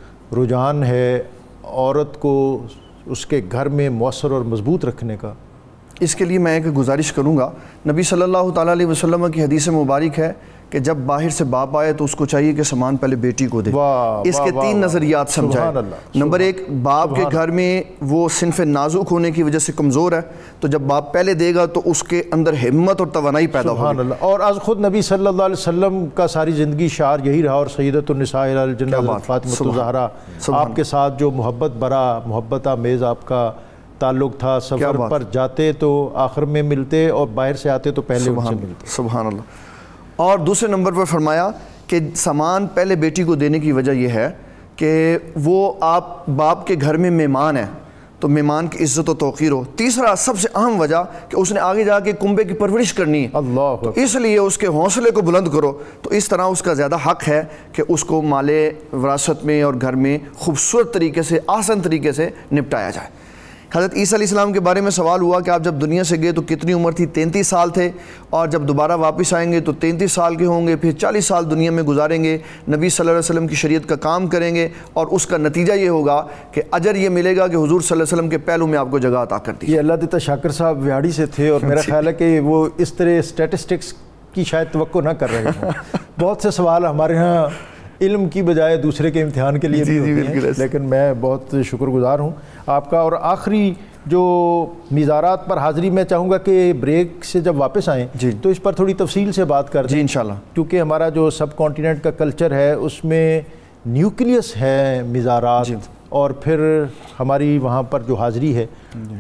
رجحان ہے عورت کو اس کے گھر میں مؤثر اور مضبوط رکھنے کا، اس کے لیے میں ایک گزارش کروں گا۔ نبی صلی اللہ تعالیٰ علیہ وسلم کی حدیث مبارک ہے کہ جب باہر سے باپ آئے تو اس کو چاہیے کہ سامان پہلے بیٹی کو دے۔ اس کے تین نظریات سمجھائے۔ نمبر ایک، باپ کے گھر میں وہ صنف نازک ہونے کی وجہ سے کمزور ہے، تو جب باپ پہلے دے گا تو اس کے اندر ہمت اور توانائی پیدا ہوگی۔ اور آج خود نبی صلی اللہ علیہ وسلم کا ساری زندگی شعار یہی رہا، اور سیدۃ النساء الجنہ فاطمہ الزہرا، آپ کے ساتھ جو محبت برا، محبت آمیز آپ کا تعلق تھا، سفر پر جاتے تو آخر میں ملتے اور باہر سے آتے تو پہلے ان سے ملتے۔ سبحان اللہ۔ اور دوسرے نمبر پر فرمایا کہ سامان پہلے بیٹی کو دینے کی وجہ یہ ہے کہ وہ آپ باپ کے گھر میں مہمان ہیں تو مہمان کی عزت و توقیر ہو۔ تیسرا سب سے اہم وجہ کہ اس نے آگے جا کے کنبے کی پرورش کرنی ہے، اللہ، تو اس لیے اس کے حوصلے کو بلند کرو، تو اس طرح اس کا زیادہ حق ہے کہ اس کو مال وراثت میں اور گھر میں خوبصورت طریقے سے، آسان طریقے سے نپٹایا جائے۔ حضرت عیسیٰ علیہ السلام کے بارے میں سوال ہوا کہ آپ جب دنیا سے گئے تو کتنی عمر تھی؟ تینتیس سال تھے، اور جب دوبارہ واپس آئیں گے تو تینتیس سال کے ہوں گے، پھر چالیس سال دنیا میں گزاریں گے، نبی صلی اللہ علیہ وسلم کی شریعت کا کام کریں گے، اور اس کا نتیجہ یہ ہوگا کہ اجر یہ ملے گا کہ حضور صلی اللہ علیہ وسلم کے پہلو میں آپ کو جگہ عطا کر دی۔ یہ اللہ دیتا شاکر صاحب ویاڑی سے تھے، اور میرا خیال ہے کہ وہ اس طرح اسٹیٹسٹکس کی شاید توقع نہ کر رہے ہیں۔ بہت سے سوال ہمارے ہاں علم کی بجائے دوسرے کے امتحان کے لیے بھی ہوتے ہیں، لیکن میں بہت شکر گزار ہوں آپ کا۔ اور آخری جو میزارات پر حاضری میں چاہوں گا کہ بریک سے جب واپس آئیں تو اس پر تھوڑی تفصیل سے بات کر دیں انشاءاللہ، کیونکہ ہمارا جو سب کانٹیننٹ کا کلچر ہے اس میں نیوکلیس ہے میزارات، اور پھر ہماری وہاں پر جو حاضری ہے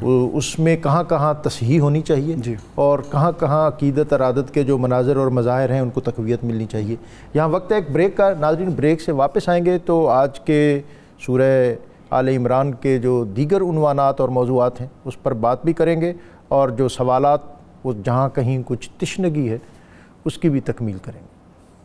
اس میں کہاں کہاں تصحیح ہونی چاہیے اور کہاں کہاں عقیدت اور عادت کے جو مناظر اور مظاہر ہیں ان کو تقویت ملنی چاہیے۔ یہاں وقت ہے ایک بریک کا، ناظرین بریک سے واپس آئیں گے تو آج کے سورہ آل عمران کے جو دیگر عنوانات اور موضوعات ہیں اس پر بات بھی کریں گے، اور جو سوالات وہ جہاں کہیں کچھ تشنگی ہے اس کی بھی تکمیل کریں گے۔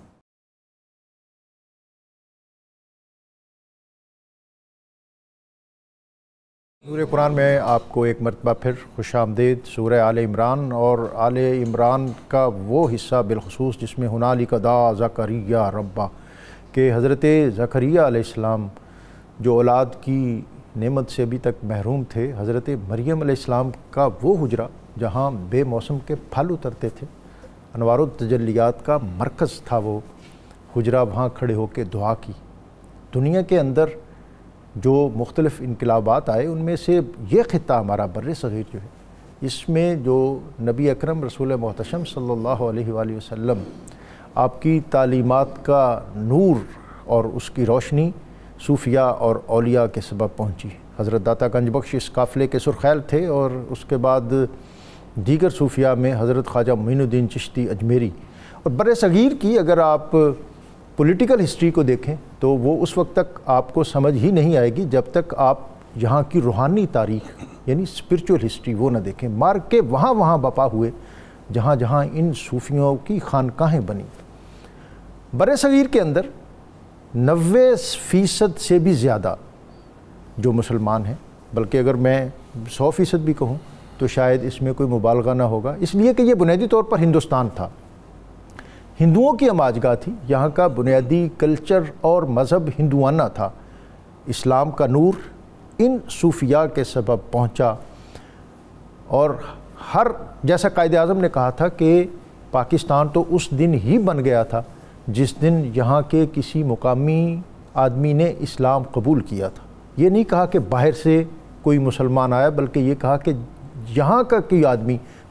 نور قرآن میں آپ کو ایک مرتبہ پھر خوش آمدید۔ سورہ آل عمران، اور آل عمران کا وہ حصہ بالخصوص جس میں ہنالک دعا زکریا ربہ، کہ حضرت زکریا علیہ السلام جو اولاد کی نعمت سے ابھی تک محروم تھے، حضرت مریم علیہ السلام کا وہ حجرہ جہاں بے موسم کے پھل اترتے تھے، انوار التجلیات کا مرکز تھا وہ حجرہ، وہاں کھڑے ہو کے دعا کی۔ دنیا کے اندر جو مختلف انقلابات آئے ان میں سے یہ خطہ ہمارا بر صغیر جو ہے، اس میں جو نبی اکرم رسول محتشم صلی اللہ علیہ وآلہ وسلم آپ کی تعلیمات کا نور اور اس کی روشنی صوفیاء اور اولیاء کے سبب پہنچی۔ حضرت داتا گنج بخش اس قافلے کے سرخیل تھے، اور اس کے بعد دیگر صوفیاء میں حضرت خواجہ معین الدین چشتی اجمیری۔ اور بر صغیر کی اگر آپ پولیٹیکل ہسٹری کو دیکھیں تو وہ اس وقت تک آپ کو سمجھ ہی نہیں آئے گی جب تک آپ یہاں کی روحانی تاریخ یعنی اسپرچول ہسٹری وہ نہ دیکھیں۔ مار کے وہاں وہاں بپا ہوئے جہاں جہاں ان صوفیوں کی خانقاہیں بنی۔ بر صغیر کے اندر نوے فیصد سے بھی زیادہ جو مسلمان ہیں، بلکہ اگر میں سو فیصد بھی کہوں تو شاید اس میں کوئی مبالغہ نہ ہوگا، اس لیے کہ یہ بنیادی طور پر ہندوستان تھا، ہندوؤں کی اماجگاہ تھی، یہاں کا بنیادی کلچر اور مذہب ہندوانہ تھا۔ اسلام کا نور ان صوفیاء کے سبب پہنچا، اور ہر جیسا قائد اعظم نے کہا تھا کہ پاکستان تو اس دن ہی بن گیا تھا جس دن یہاں کے کسی مقامی آدمی نے اسلام قبول کیا تھا۔ یہ نہیں کہا کہ باہر سے کوئی مسلمان آیا، بلکہ یہ کہا کہ یہاں کا کوئی آدمی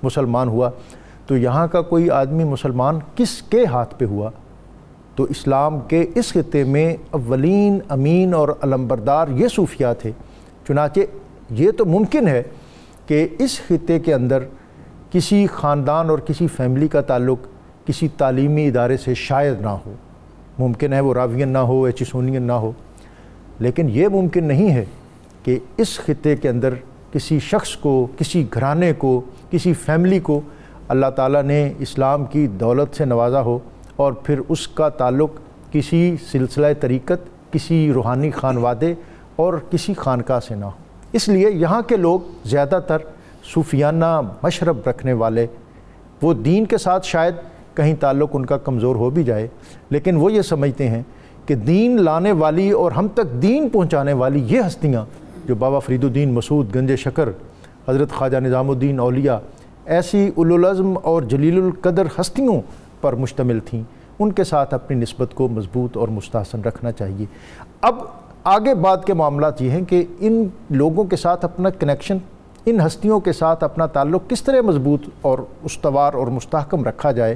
مسلمان ہوا تو یہاں کا کوئی آدمی مسلمان کس کے ہاتھ پہ ہوا؟ تو اسلام کے اس خطے میں اولین امین اور علمبردار یہ صوفیاء تھے۔ چنانچہ یہ تو ممکن ہے کہ اس خطے کے اندر کسی خاندان اور کسی فیملی کا تعلق کسی تعلیمی ادارے سے شاید نہ ہو، ممکن ہے وہ راوین نہ ہو، ایچسونین نہ ہو، لیکن یہ ممکن نہیں ہے کہ اس خطے کے اندر کسی شخص کو، کسی گھرانے کو، کسی فیملی کو اللہ تعالیٰ نے اسلام کی دولت سے نوازا ہو اور پھر اس کا تعلق کسی سلسلہ طریقت، کسی روحانی خانوادے اور کسی خانقاہ سے نہ ہو۔ اس لیے یہاں کے لوگ زیادہ تر صوفیانہ مشرب رکھنے والے، وہ دین کے ساتھ شاید کہیں تعلق ان کا کمزور ہو بھی جائے، لیکن وہ یہ سمجھتے ہیں کہ دین لانے والی اور ہم تک دین پہنچانے والی یہ ہستیاں جو بابا فرید الدین مسعود گنج شکر، حضرت خواجہ نظام الدین اولیاء، ایسی اولوالعزم اور جلیل القدر ہستیوں پر مشتمل تھیں، ان کے ساتھ اپنی نسبت کو مضبوط اور مستحسن رکھنا چاہیے۔ اب آگے بعد کے معاملات یہ ہیں کہ ان لوگوں کے ساتھ اپنا کنیکشن، ان ہستیوں کے ساتھ اپنا تعلق کس طرح مضبوط اور استوار اور مستحکم رکھا جائے،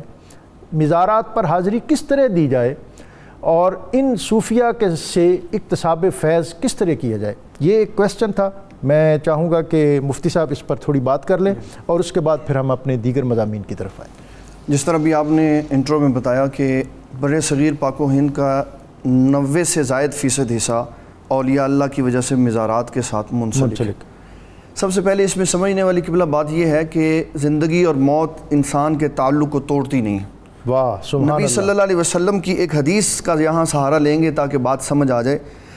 مزارات پر حاضری کس طرح دی جائے، اور ان صوفیہ کے سے اکتساب فیض کس طرح کیا جائے، یہ ایک کویسچن تھا۔ میں چاہوں گا کہ مفتی صاحب اس پر تھوڑی بات کر لیں اور اس کے بعد پھر ہم اپنے دیگر مضامین کی طرف آئیں۔ جس طرح بھی آپ نے انٹرو میں بتایا کہ بر صغیر پاک و ہند کا نوے سے زائد فیصد حصہ اولیاء اللہ کی وجہ سے مزارات کے ساتھ منسلک ہے۔ سب سے پہلے اس میں سمجھنے والی قبلہ بات یہ ہے کہ زندگی اور موت انسان کے تعلق کو توڑتی نہیں۔ واہ سبحان اللہ۔ نبی صلی اللہ علیہ وسلم کی ایک حدیث کا یہاں سہارا لیں گے تاکہ بات سمجھ آ جائے۔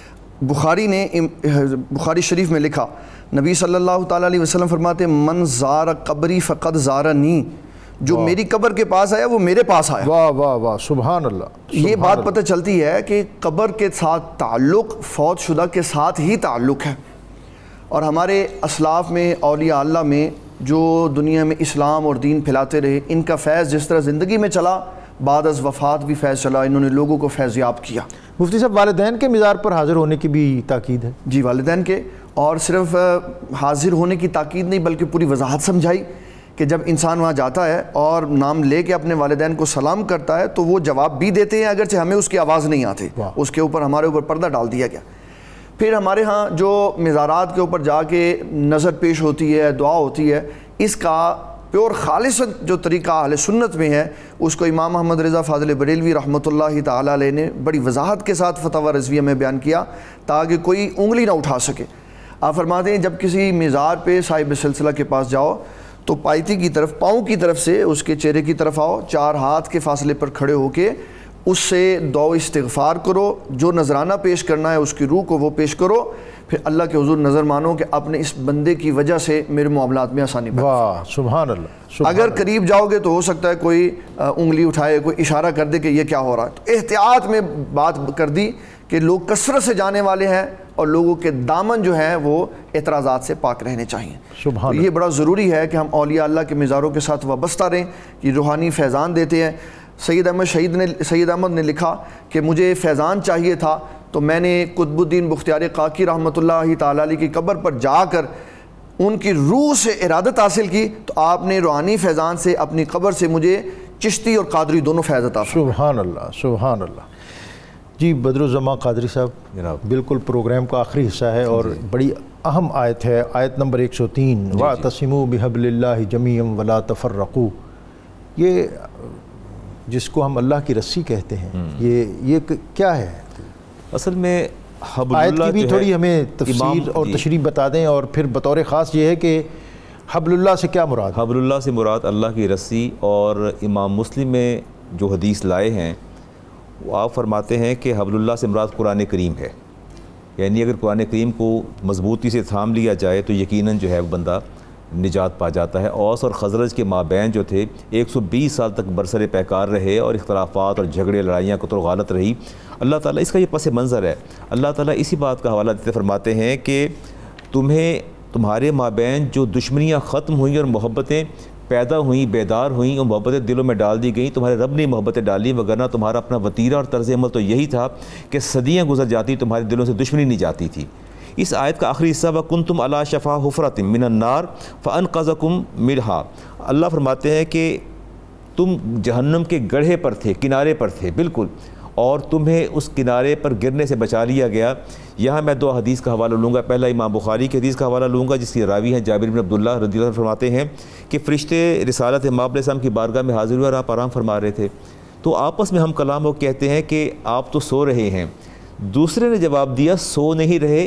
بخاری نے بخاری شریف میں لکھا، نبی صلی اللہ تعالیٰ علیہ وسلم فرماتے من زار قبری فقد زارنی، جو میری قبر کے پاس آیا وہ میرے پاس آیا۔ واہ واہ واہ سبحان اللہ۔ یہ بات پتہ چلتی ہے کہ قبر کے ساتھ تعلق فوت شدہ کے ساتھ ہی تعلق ہے، اور ہمارے اسلاف میں اولیاء اللہ میں جو دنیا میں اسلام اور دین پھیلاتے رہے، ان کا فیض جس طرح زندگی میں چلا بعد از وفات بھی فیض چلا، انہوں نے لوگوں کو فیضیاب کیا۔ مفتی صاحب والدین کے مزار پر حاضر ہونے کی بھی تاکید ہے؟ جی والدین کے، اور صرف حاضر ہونے کی تاکید نہیں بلکہ پوری وضاحت سمجھائی کہ جب انسان وہاں جاتا ہے اور نام لے کے اپنے والدین کو سلام کرتا ہے تو وہ جواب بھی دیتے ہیں اگرچہ ہمیں اس کی آواز نہیں آتی، اس کے اوپر ہمارے اوپر پردہ ڈال دیا گیا۔ پھر ہمارے ہاں جو مزارات کے اوپر جا کے نظر پیش ہوتی ہے، دعا ہوتی ہے، اس کا پیور خالص جو طریقہ اہل سنت میں ہے اس کو امام محمد رضا فاضل بریلوی رحمۃ اللہ تعالیٰ علیہ نے بڑی وضاحت کے ساتھ فتاوی رضویہ میں بیان کیا تاکہ کوئی انگلی نہ اٹھا سکے۔ آپ فرماتے ہیں جب کسی مزار پہ صاحب سلسلہ کے پاس جاؤ تو پائتی کی طرف، پاؤں کی طرف سے اس کے چہرے کی طرف آؤ، چار ہاتھ کے فاصلے پر کھڑے ہو کے اس سے دعا استغفار کرو، جو نذرانہ پیش کرنا ہے اس کی روح کو وہ پیش کرو، پھر اللہ کے حضور نظر مانو کہ اپنے اس بندے کی وجہ سے میرے معاملات میں آسانی پیدا۔ واہ سبحان اللہ۔ اگر قریب جاؤ گے تو ہو سکتا ہے کوئی انگلی اٹھائے، کوئی اشارہ کر دے کہ یہ کیا ہو رہا ہے، تو احتیاط میں بات کر دی کہ لوگ کثرت سے جانے والے ہیں اور لوگوں کے دامن جو ہیں وہ اعتراضات سے پاک رہنے چاہیے۔ سبحان یہ بڑا ضروری ہے کہ ہم اولیاء اللہ کے مزاروں کے ساتھ وابستہ رہیں، یہ روحانی فیضان دیتے ہیں۔ سید احمد شہید نے سید احمد نے لکھا کہ مجھے فیضان چاہیے تھا تو میں نے قطب الدین بختیار قاقی رحمۃ اللہ تعالیٰ علیہ کی قبر پر جا کر ان کی روح سے ارادت حاصل کی تو آپ نے روحانی فیضان سے اپنی قبر سے مجھے چشتی اور قادری دونوں فیض عطا فرمائے۔ سبحان اللہ سبحان اللہ۔ جی بدر الزمان قادری صاحب، جناب بالکل پروگرام کا آخری حصہ ہے اور بڑی اہم آیت ہے، آیت نمبر ایک سو تین، وَاعْتَصِمُوا بِحَبْلِ اللَّهِ جَمِيعًا وَلَا تَفَرَّقُوا، یہ جس کو ہم اللہ کی رسی کہتے ہیں، یہ یہ کیا ہے؟ اصل میں حبل آیت اللہ کی بھی جو ہے تھوڑی ہمیں تفسیر اور تشریح بتا دیں، اور پھر بطور خاص یہ ہے کہ حبل اللہ سے کیا مراد؟ حبل اللہ سے مراد اللہ کی رسی، اور امام مسلم میں جو حدیث لائے ہیں وہ آپ فرماتے ہیں کہ حبل اللہ سے مراد قرآن کریم ہے، یعنی اگر قرآن کریم کو مضبوطی سے تھام لیا جائے تو یقیناً جو ہے وہ بندہ نجات پا جاتا ہے۔ اوس اور خزرج کے مابین جو تھے ایک سو بیس سال تک برسر پیکار رہے اور اختلافات اور جھگڑے لڑائیاں قتل و غارت رہی۔ اللہ تعالیٰ اس کا یہ پس منظر ہے، اللہ تعالیٰ اسی بات کا حوالہ دیتے فرماتے ہیں کہ تمہیں تمہارے مابین جو دشمنیاں ختم ہوئیں اور محبتیں پیدا ہوئیں، بیدار ہوئیں، اور محبتیں دلوں میں ڈال دی گئیں، تمہارے رب نے محبتیں ڈالیں، وگرنہ تمہارا اپنا وتیرہ اور طرز عمل تو یہی تھا کہ صدیاں گزر جاتی تمہارے دلوں سے دشمنی نہیں جاتی تھی۔ اس آیت کا آخری حصہ وَكُنْتُمْ عَلَى شَفَا حُفْرَةٍ مِّنَ النَّارِ فَأَنْقَذَكُم مِّنْهَا، اللہ فرماتے ہیں کہ تم جہنم کے گڑھے پر تھے، کنارے پر تھے بالکل، اور تمہیں اس کنارے پر گرنے سے بچا لیا گیا۔ یہاں میں دو حدیث کا حوالہ لوں گا، پہلا امام بخاری کی حدیث کا حوالہ لوں گا جس کی راوی ہیں جابر بن عبداللہ رضی اللہ عنہ، فرماتے ہیں کہ فرشتے رسالت امام علیہ السلام کی بارگاہ میں حاضر ہوئے اور آپ آرام فرما رہے تھے، تو آپس میں ہم کلام وہ کہتے ہیں کہ آپ تو سو رہے ہیں، دوسرے نے جواب دیا سو نہیں رہے،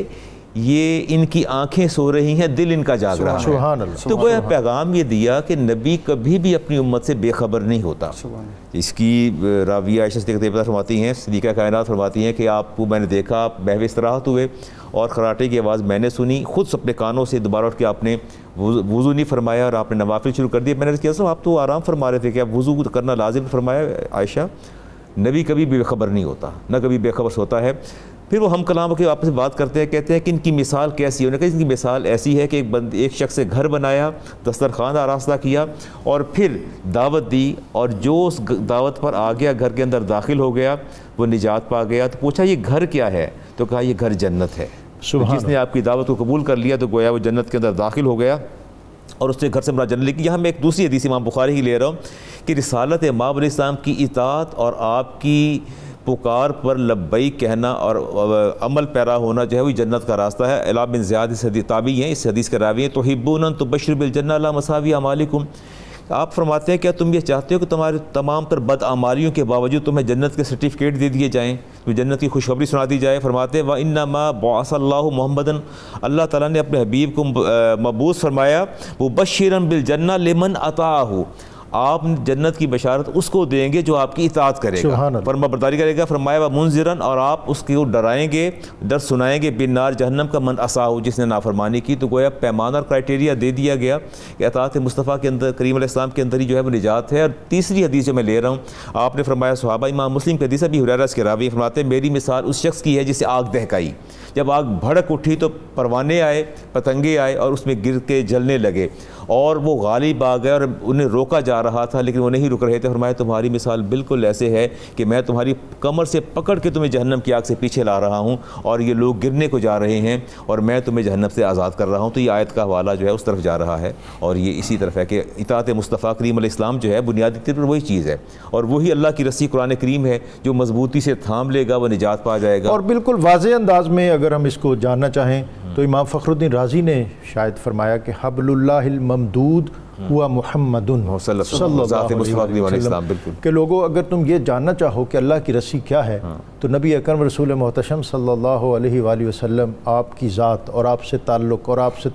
یہ ان کی آنکھیں سو رہی ہیں، دل ان کا جاگ رہا ہے۔ تو وہ پیغام یہ دیا کہ نبی کبھی بھی اپنی امت سے بے خبر نہیں ہوتا۔ اس کی راویہ عائشہ صدیقہ فرماتی ہیں، صدیقہ کائنات فرماتی ہیں کہ آپ کو میں نے دیکھا، آپ محو استراحت ہوئے اور خراٹے کی آواز میں نے سنی، خود اپنے کانوں سے دوبارہ اٹھ کے آپ نے وضو نہیں فرمایا اور آپ نے نوافل شروع کر دیے۔ میں نے کیا صاحب آپ تو آرام فرما رہے تھے کہ آپ وضو کرنا لازم فرمایا؟ عائشہ نبی کبھی بے خبر نہیں ہوتا، نہ کبھی بے خبر ہوتا ہے۔ پھر وہ ہم کلام کے آپس میں بات کرتے ہیں، کہتے ہیں کہ ان کی مثال کیسی ہے؟ انہوں نے کہا ان کی مثال ایسی ہے کہ ایک بند ایک شخص سے گھر بنایا، دسترخوان آراستہ کیا اور پھر دعوت دی، اور جو اس دعوت پر آ گیا گھر کے اندر داخل ہو گیا وہ نجات پا گیا۔ تو پوچھا یہ گھر کیا ہے؟ تو کہا یہ گھر جنت ہے۔ جس نے آپ کی دعوت کو قبول کر لیا تو گویا وہ جنت کے اندر داخل ہو گیا اور اس نے گھر سے مراد جنت۔ لیکن یہاں میں ایک دوسری حدیث امام بخاری کی لے رہا ہوں کہ رسالت امام علیہ السلام کی اطاعت اور آپ کی پکار پر لبیک کہنا اور عمل پیرا ہونا جو ہے وہ جنت کا راستہ ہے۔ علاء بن زیاد اس حدیث تابعی ہیں، اس حدیث کے راوی ہیں، تحبون ان تبشر بالجنہ لا مساوی اعمالکم، آپ فرماتے ہیں کیا تم یہ چاہتے ہو کہ تمہارے تمام تر بد اعمالیوں کے باوجود تمہیں جنت کے سرٹیفکیٹ دے دیے جائیں، تمہیں جنت کی خوشخبری سنا دی جائے؟ فرماتے ہیں وَإِنَّمَا بَعَثَ اللَّهُ مُحَمَّدًا، اللہ تعالیٰ نے اپنے حبیب کو مبعوث فرمایا مبشراً بالجنہ لمن اطاعہ، آپ جنت کی بشارت اس کو دیں گے جو آپ کی اطاعت کرے گا، فرما برداری کرے گا۔ فرمایا منذرن، اور آپ اس کو ڈرائیں گے، ڈر سنائیں گے بالنار، جہنم کا من عصاہ، جس نے نافرمانی کی۔ تو گویا پیمانہ اور کرائٹیریا دے دیا گیا کہ اطاعت مصطفیٰ کے اندر کریم علیہ السلام کے اندر ہی جو ہے وہ نجات ہے۔ اور تیسری حدیث جو میں لے رہا ہوں، آپ نے فرمایا صحابہ، امام مسلم کی حدیث ابی ہریرہ اس کے راوی فرماتے ہیں میری مثال اس شخص کی ہے جسے آگ دہکائی، جب آگ بھڑک اٹھی تو پروانے آئے، پتنگے آئے اور اس میں گر کے جلنے لگے اور وہ غالب آ گئے اور انہیں روکا جا رہا تھا لیکن وہ نہیں رک رہے تھے۔ فرمایا تمہاری مثال بالکل ایسے ہے کہ میں تمہاری کمر سے پکڑ کے تمہیں جہنم کی آگ سے پیچھے لا رہا ہوں اور یہ لوگ گرنے کو جا رہے ہیں اور میں تمہیں جہنم سے آزاد کر رہا ہوں۔ تو یہ آیت کا حوالہ جو ہے اس طرف جا رہا ہے اور یہ اسی طرف ہے کہ اطاعت مصطفیٰ کریم علیہ السلام جو ہے بنیادی طور پر وہی چیز ہے اور وہی اللہ کی رسی قرآن کریم ہے جو مضبوطی سے تھام لے گا وہ نجات پا جائے گا۔ اور بالکل واضح انداز میں اگر ہم اس کو جاننا چاہیں تو امام فخر الدین رازی نے شاید فرمایا کہ حبل اللہ الممدود ہوا محمد صلی اللہ علیہ وسلم، کہ لوگوں اگر تم یہ جاننا چاہو کہ اللہ کی رسی کیا ہے تو نبی اکرم رسول محتشم صلی اللہ علیہ وآلہ وسلم، آپ کی ذات اور آپ سے تعلق اور آپ سے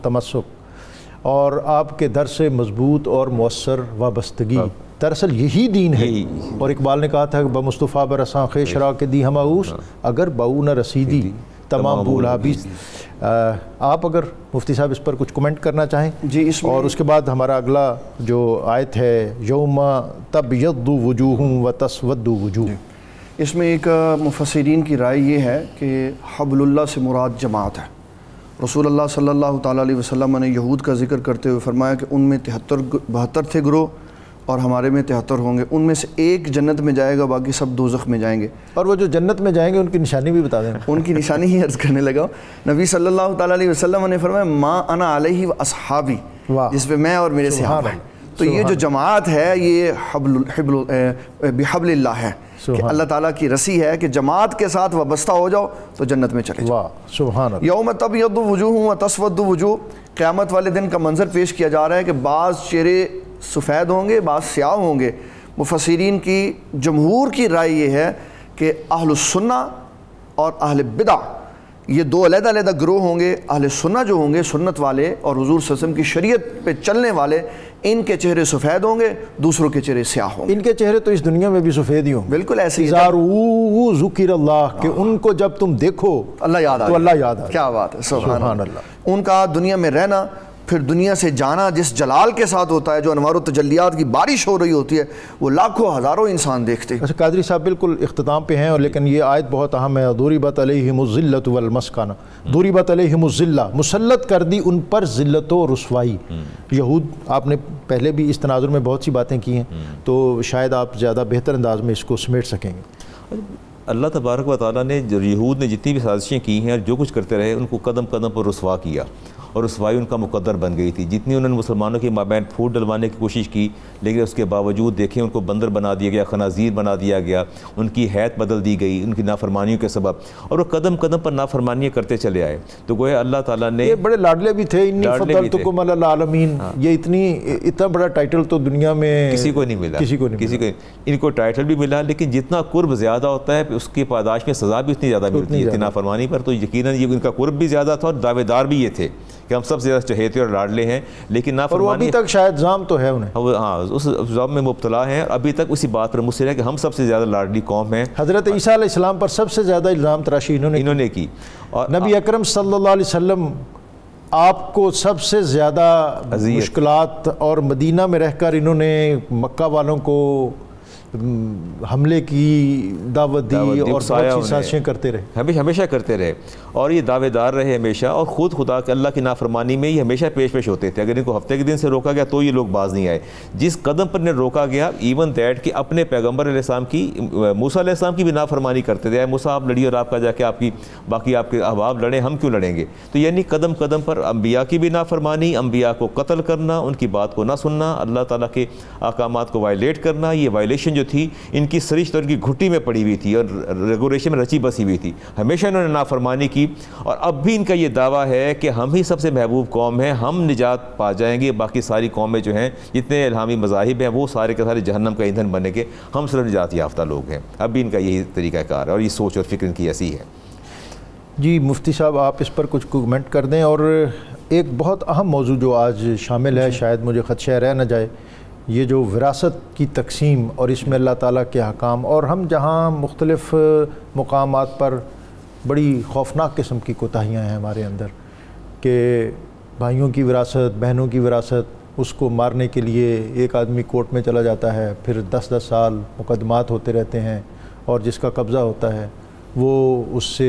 تمسک اور آپ کے در سے مضبوط اور مؤثر وابستگی، دراصل یہی دین ہے۔ اور اقبال نے کہا تھا کہ بمصطفیٰ برساں خیش را کے دی ہماؤس اگر بہو نہ رسیدی تمام بولا بیس۔ آپ اگر مفتی صاحب اس پر کچھ کمنٹ کرنا چاہیں جی، اس اور اس کے بعد ہمارا اگلا جو آیت ہے یوم تبیض وجوہ و تسود وجوہ، اس میں ایک مفسرین کی رائے یہ ہے کہ حبل اللہ سے مراد جماعت ہے۔ رسول اللہ صلی اللہ تعالیٰ علیہ وسلم نے یہود کا ذکر کرتے ہوئے فرمایا کہ ان میں تہتر بہتر تھے گروہ اور ہمارے میں تہتر ہوں گے، ان میں سے ایک جنت میں جائے گا، باقی سب دوزخ میں جائیں گے۔ اور وہ جو جنت میں جائیں گے ان کی نشانی بھی بتا دیں۔ ان کی نشانی ہی عرض کرنے لگا، نبی صلی اللہ تعالیٰ علیہ وسلم نے فرمایا ما انا علیہ و اصحابی، جس پہ میں اور میرے صحابہ ہیں۔ تو یہ جو جماعت ہے یہ حبل بحبل اللہ ہے کہ اللہ تعالیٰ کی رسی ہے کہ جماعت کے ساتھ وابستہ ہو جاؤ تو جنت میں چلے جاؤ۔ سبحان اللہ۔ یوم تبیض وجوہ و تسود وجوہ، قیامت والے دن کا منظر پیش کیا جا رہا ہے کہ بعض چہرے سفید ہوں گے، بعض سیاہ ہوں گے۔ مفسرین کی جمہور کی رائے یہ ہے کہ اہل السنہ اور اہل بدع یہ دو علیحدہ علیحدہ گروہ ہوں گے۔ اہل سنہ جو ہوں گے، سنت والے اور حضور صلی اللہ علیہ وسلم کی شریعت پہ چلنے والے، ان کے چہرے سفید ہوں گے، دوسروں کے چہرے سیاہ ہوں گے۔ ان کے چہرے تو اس دنیا میں بھی سفید ہی ہوں گے، بالکل ایسے ہی ذکر ذکر اللہ، کہ ان کو جب تم دیکھو اللہ یاد آ تو اللہ یاد آ۔ کیا بات ہے، سبحان اللہ۔ ان کا دنیا میں رہنا پھر دنیا سے جانا جس جلال کے ساتھ ہوتا ہے، جو انوار و تجلیات کی بارش ہو رہی ہوتی ہے، وہ لاکھوں ہزاروں انسان دیکھتے ہیں۔ اچھا قادری صاحب بالکل اختتام پہ ہیں، اور لیکن یہ آیت بہت اہم ہے۔ ضربت علیہم الذلۃ والمسکنہ، ضربت علیہم الذلہ، مسلط کر دی ان پر ذلت و رسوائی۔ یہود، آپ نے پہلے بھی اس تناظر میں بہت سی باتیں کی ہیں تو شاید آپ زیادہ بہتر انداز میں اس کو سمیٹ سکیں گے۔ اللہ تبارک و تعالیٰ نے جو یہود نے جتنی بھی سازشیں کی ہیں اور جو کچھ کرتے رہے ان کو قدم قدم پر رسوا کیا، اور رسوائی ان کا مقدر بن گئی تھی. جتنی انہوں نے مسلمانوں کے مابین پھوٹ ڈلوانے کی کوشش کی، لیکن اس کے باوجود دیکھیں ان کو بندر بنا دیا گیا، خنازیر بنا دیا گیا، ان کی حیت بدل دی گئی ان کی نافرمانیوں کے سبب، اور وہ قدم قدم پر نافرمانیاں کرتے چلے آئے. تو گویا اللہ تعالیٰ نے یہ بڑے لاڈلے بھی تھے، انی فضلتکم علی العالمین، یہ اتنی اتنا بڑا ٹائٹل تو دنیا میں کسی کو نہیں ملا، کسی کو نہیں کسی کو ان کو ٹائٹل بھی ملا، لیکن جتنا قرب زیادہ ہوتا ہے اس کی پاداش میں سزا بھی اتنی زیادہ ملتی ہے نافرمانی پر. تو یقیناً یہ ان کا قرب بھی زیادہ تھا اور دعوے دار بھی یہ تھے کہ ہم سب سے زیادہ چہیتے اور لاڈلے ہیں، لیکن نافرمانی، اور ابھی تک شاید زام تو ہے انہیں، ہاں اس زام میں مبتلا ہیں، اور ابھی تک اسی بات پر مصر ہے کہ ہم سب سے زیادہ لاڈلی قوم ہیں. حضرت عیسیٰ علیہ السلام پر سب سے زیادہ الزام تراشی انہوں نے انہوں نے کی، اور نبی اکرم صلی اللہ علیہ وسلم آپ کو سب سے زیادہ مشکلات، اور مدینہ میں رہ کر انہوں نے مکہ والوں کو حملے کی دعوت دی اور بہت سی سازشیں کرتے رہے، ہمیشہ ہمیشہ کرتے رہے، اور یہ دعوے دار رہے ہمیشہ، اور خود خدا کے اللہ کی نافرمانی میں یہ ہمیشہ پیش پیش ہوتے تھے. اگر ان کو ہفتے کے دن سے روکا گیا تو یہ لوگ باز نہیں آئے. جس قدم پر انہیں روکا گیا، ایون دیٹ کہ اپنے پیغمبر علیہ السلام کی، موسیٰ علیہ السلام کی بھی نافرمانی کرتے تھے. موسیٰ آپ لڑیے اور آپ کا جا کے آپ کی باقی آپ کے احباب لڑیں، ہم کیوں لڑیں گے؟ تو یعنی قدم قدم پر انبیاء کی بھی نافرمانی، انبیاء کو قتل کرنا، ان کی بات کو نہ سننا، اللہ تعالیٰ کے احکامات کو وائلیٹ کرنا. یہ وائلیشن جو تھی ان کی سرشت اور ان کی گھٹی میں پڑی ہوئی تھی اور ریگولیشن میں رچی بسی ہوئی تھی. ہمیشہ انہوں نے نافرمانی کی، اور اب بھی ان کا یہ دعویٰ ہے کہ ہم ہی سب سے محبوب قوم ہیں، ہم نجات پا جائیں گے، باقی ساری قومیں جو ہیں جتنے الہامی مذاہب ہیں وہ سارے کے سارے جہنم کا ایندھن بنیں گے، ہم صرف نجات یافتہ لوگ ہیں. اب بھی ان کا یہی طریقہ کار ہے اور یہ سوچ اور فکر ان کی ایسی ہے. جی مفتی صاحب آپ اس پر کچھ کومنٹ کر دیں. اور ایک بہت اہم موضوع جو آج شامل ہے، شاید مجھے خدشہ رہ نہ جائے، یہ جو وراثت کی تقسیم اور اس میں اللہ تعالیٰ کے حکام، اور ہم جہاں مختلف مقامات پر بڑی خوفناک قسم کی کوتاہیاں ہیں ہمارے اندر کہ بھائیوں کی وراثت، بہنوں کی وراثت، اس کو مارنے کے لیے ایک آدمی کورٹ میں چلا جاتا ہے، پھر دس دس سال مقدمات ہوتے رہتے ہیں، اور جس کا قبضہ ہوتا ہے وہ اس سے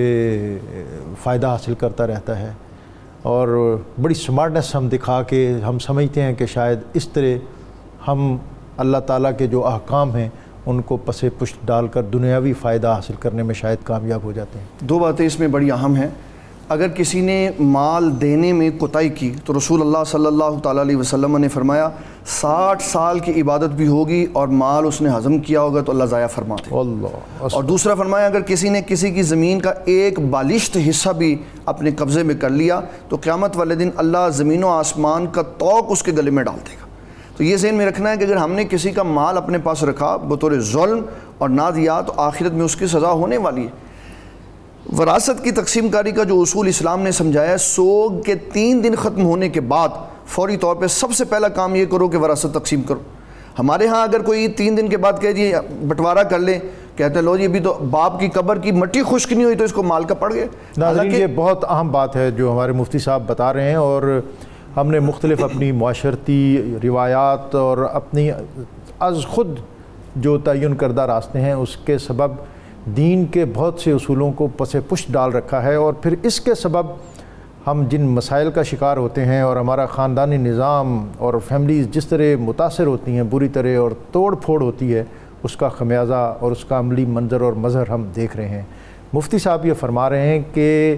فائدہ حاصل کرتا رہتا ہے. اور بڑی سمارٹنس ہم دکھا کے ہم سمجھتے ہیں کہ شاید اس طرح ہم اللہ تعالیٰ کے جو احکام ہیں ان کو پس پشت ڈال کر دنیاوی فائدہ حاصل کرنے میں شاید کامیاب ہو جاتے ہیں. دو باتیں اس میں بڑی اہم ہیں. اگر کسی نے مال دینے میں کوتاہی کی تو رسول اللہ صلی اللہ تعالیٰ علیہ وسلم نے فرمایا ساٹھ سال کی عبادت بھی ہوگی اور مال اس نے ہضم کیا ہوگا تو اللہ ضائع فرماتے. اللہ. اور دوسرا فرمایا اگر کسی نے کسی کی زمین کا ایک بالشت حصہ بھی اپنے قبضے میں کر لیا تو قیامت والے دن اللہ زمین و آسمان کا توق اس کے گلے میں ڈال دے گا. تو یہ ذہن میں رکھنا ہے کہ اگر ہم نے کسی کا مال اپنے پاس رکھا بطور ظلم اور نہ دیا تو آخرت میں اس کی سزا ہونے والی ہے. وراثت کی تقسیم کاری کا جو اصول اسلام نے سمجھایا ہے، سوگ کے تین دن ختم ہونے کے بعد فوری طور پہ سب سے پہلا کام یہ کرو کہ وراثت تقسیم کرو. ہمارے ہاں اگر کوئی تین دن کے بعد کہہ جی بٹوارہ کر لیں، کہتے ہیں لو جی ابھی تو باپ کی قبر کی مٹی خشک نہیں ہوئی تو اس کو مال کا پڑ گئے. ناظرین یہ بہت اہم بات ہے جو ہمارے مفتی صاحب بتا رہے ہیں، اور ہم نے مختلف اپنی معاشرتی روایات اور اپنی از خود جو تعین کردہ راستے ہیں اس کے سبب دین کے بہت سے اصولوں کو پس پشت ڈال رکھا ہے، اور پھر اس کے سبب ہم جن مسائل کا شکار ہوتے ہیں اور ہمارا خاندانی نظام اور فیملیز جس طرح متاثر ہوتی ہیں بری طرح اور توڑ پھوڑ ہوتی ہے، اس کا خمیازہ اور اس کا عملی منظر اور مظہر ہم دیکھ رہے ہیں. مفتی صاحب یہ فرما رہے ہیں کہ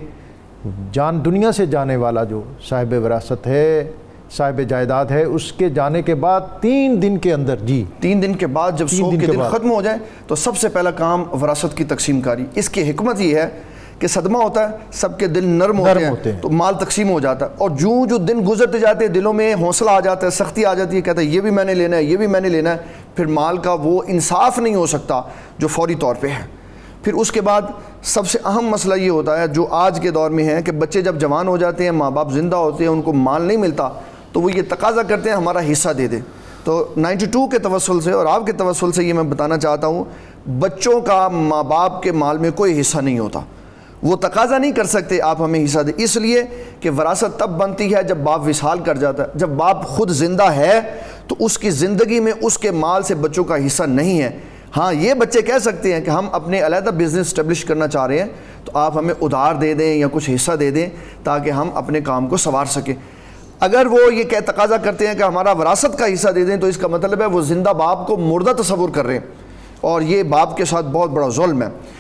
جان دنیا سے جانے والا جو صاحب وراثت ہے، صاحب جائیداد ہے، اس کے جانے کے بعد تین دن کے اندر جی تین دن کے بعد جب سوگ کے دن ختم ہو جائے تو سب سے پہلا کام وراثت کی تقسیم کاری. اس کی حکمت یہ ہے کہ صدمہ ہوتا ہے، سب کے دل نرم ہوتے ہیں تو مال تقسیم ہو جاتا ہے، اور جو جو دن گزرتے جاتے ہیں دلوں میں حوصلہ آ جاتا ہے، سختی آ جاتی ہے، کہتا ہے یہ بھی میں نے لینا ہے، یہ بھی میں نے لینا ہے. پھر مال کا وہ انصاف نہیں ہو سکتا جو فوری طور پہ ہے. پھر اس کے بعد سب سے اہم مسئلہ یہ ہوتا ہے جو آج کے دور میں ہے کہ بچے جب جوان ہو جاتے ہیں، ماں باپ زندہ ہوتے ہیں، ان کو مال نہیں ملتا تو وہ یہ تقاضا کرتے ہیں ہمارا حصہ دے دیں. تو نائنٹی ٹو کے توسل سے اور آپ کے توسل سے یہ میں بتانا چاہتا ہوں، بچوں کا ماں باپ کے مال میں کوئی حصہ نہیں ہوتا. وہ تقاضا نہیں کر سکتے آپ ہمیں حصہ دیں، اس لیے کہ وراثت تب بنتی ہے جب باپ وصال کر جاتا ہے. جب باپ خود زندہ ہے تو اس کی زندگی میں اس کے مال سے بچوں کا حصہ نہیں ہے. ہاں یہ بچے کہہ سکتے ہیں کہ ہم اپنے علیحدہ بزنس اسٹیبلش کرنا چاہ رہے ہیں تو آپ ہمیں ادھار دے دیں یا کچھ حصہ دے دیں تاکہ ہم اپنے کام کو سنوار سکیں. اگر وہ یہ کہ تقاضا کرتے ہیں کہ ہمارا وراثت کا حصہ دے دیں تو اس کا مطلب ہے وہ زندہ باپ کو مردہ تصور کر رہے ہیں، اور یہ باپ کے ساتھ بہت بڑا ظلم ہے.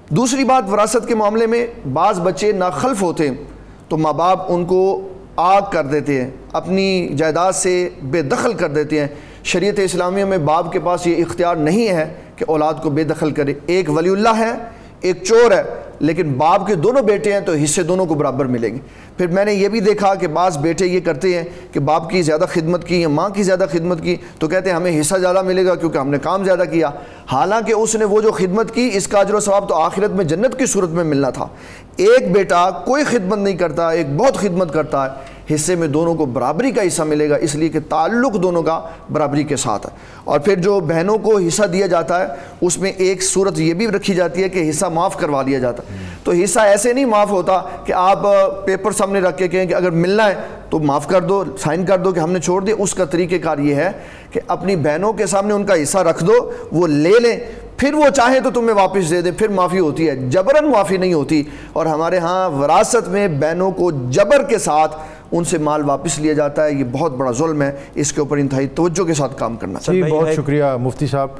دوسری بات وراثت کے معاملے میں بعض بچے ناخلف ہوتے ہیں تو ماں باپ ان کو آگ کر دیتے ہیں، اپنی جائیداد سے بے دخل کر دیتے ہیں۔ شریعت اسلامیہ میں باپ کے پاس یہ اختیار نہیں ہے کہ اولاد کو بے دخل کرے۔ ایک ولی اللہ ہے، ایک چور ہے، لیکن باپ کے دونوں بیٹے ہیں تو حصے دونوں کو برابر ملیں گے۔ پھر میں نے یہ بھی دیکھا کہ بعض بیٹے یہ کرتے ہیں کہ باپ کی زیادہ خدمت کی یا ماں کی زیادہ خدمت کی تو کہتے ہیں ہمیں حصہ زیادہ ملے گا کیونکہ ہم نے کام زیادہ کیا، حالانکہ اس نے وہ جو خدمت کی اس کا اجر و ثواب تو آخرت میں جنت کی صورت میں ملنا تھا۔ ایک بیٹا کوئی خدمت نہیں کرتا، ایک بہت خدمت کرتا ہے، حصے میں دونوں کو برابری کا حصہ ملے گا، اس لیے کہ تعلق دونوں کا برابری کے ساتھ ہے۔ اور پھر جو بہنوں کو حصہ دیا جاتا ہے اس میں ایک صورت یہ بھی رکھی جاتی ہے کہ حصہ معاف کروا لیا جاتا ہے۔ تو حصہ ایسے نہیں معاف ہوتا کہ آپ پیپر سامنے رکھ کے کہیں کہ اگر ملنا ہے تو معاف کر دو، سائن کر دو کہ ہم نے چھوڑ دیا۔ اس کا طریقہ کار یہ ہے کہ اپنی بہنوں کے سامنے ان کا حصہ رکھ دو، وہ لے لیں، پھر وہ چاہیں تو تمہیں واپس دے دیں، پھر معافی ہوتی ہے، جبراً معافی نہیں ہوتی۔ اور ہمارے ہاں وراثت میں بہنوں کو جبر کے ساتھ ان سے مال واپس لیا جاتا ہے، یہ بہت بڑا ظلم ہے، اس کے اوپر انتہائی توجہ کے ساتھ کام کرنا چاہیے۔ جی بہت شکریہ مفتی صاحب۔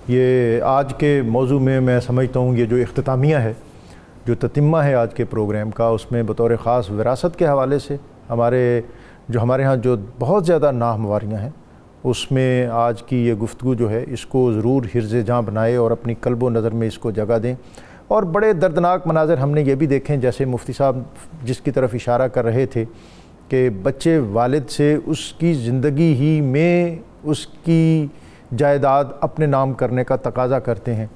یہ آج کے موضوع میں میں سمجھتا ہوں یہ جو اختتامیہ ہے، جو تتمہ ہے آج کے پروگرام کا، اس میں بطور خاص وراثت کے حوالے سے ہمارے جو ہمارے ہاں جو بہت زیادہ ناہمواریاں ہیں، اس میں آج کی یہ گفتگو جو ہے اس کو ضرور حرز جاں بنائے اور اپنی قلب و نظر میں اس کو جگہ دیں۔ اور بڑے دردناک مناظر ہم نے یہ بھی دیکھیں، جیسے مفتی صاحب جس کی طرف اشارہ کر رہے تھے کہ بچے والد سے اس کی زندگی ہی میں اس کی جائیداد اپنے نام کرنے کا تقاضا کرتے ہیں۔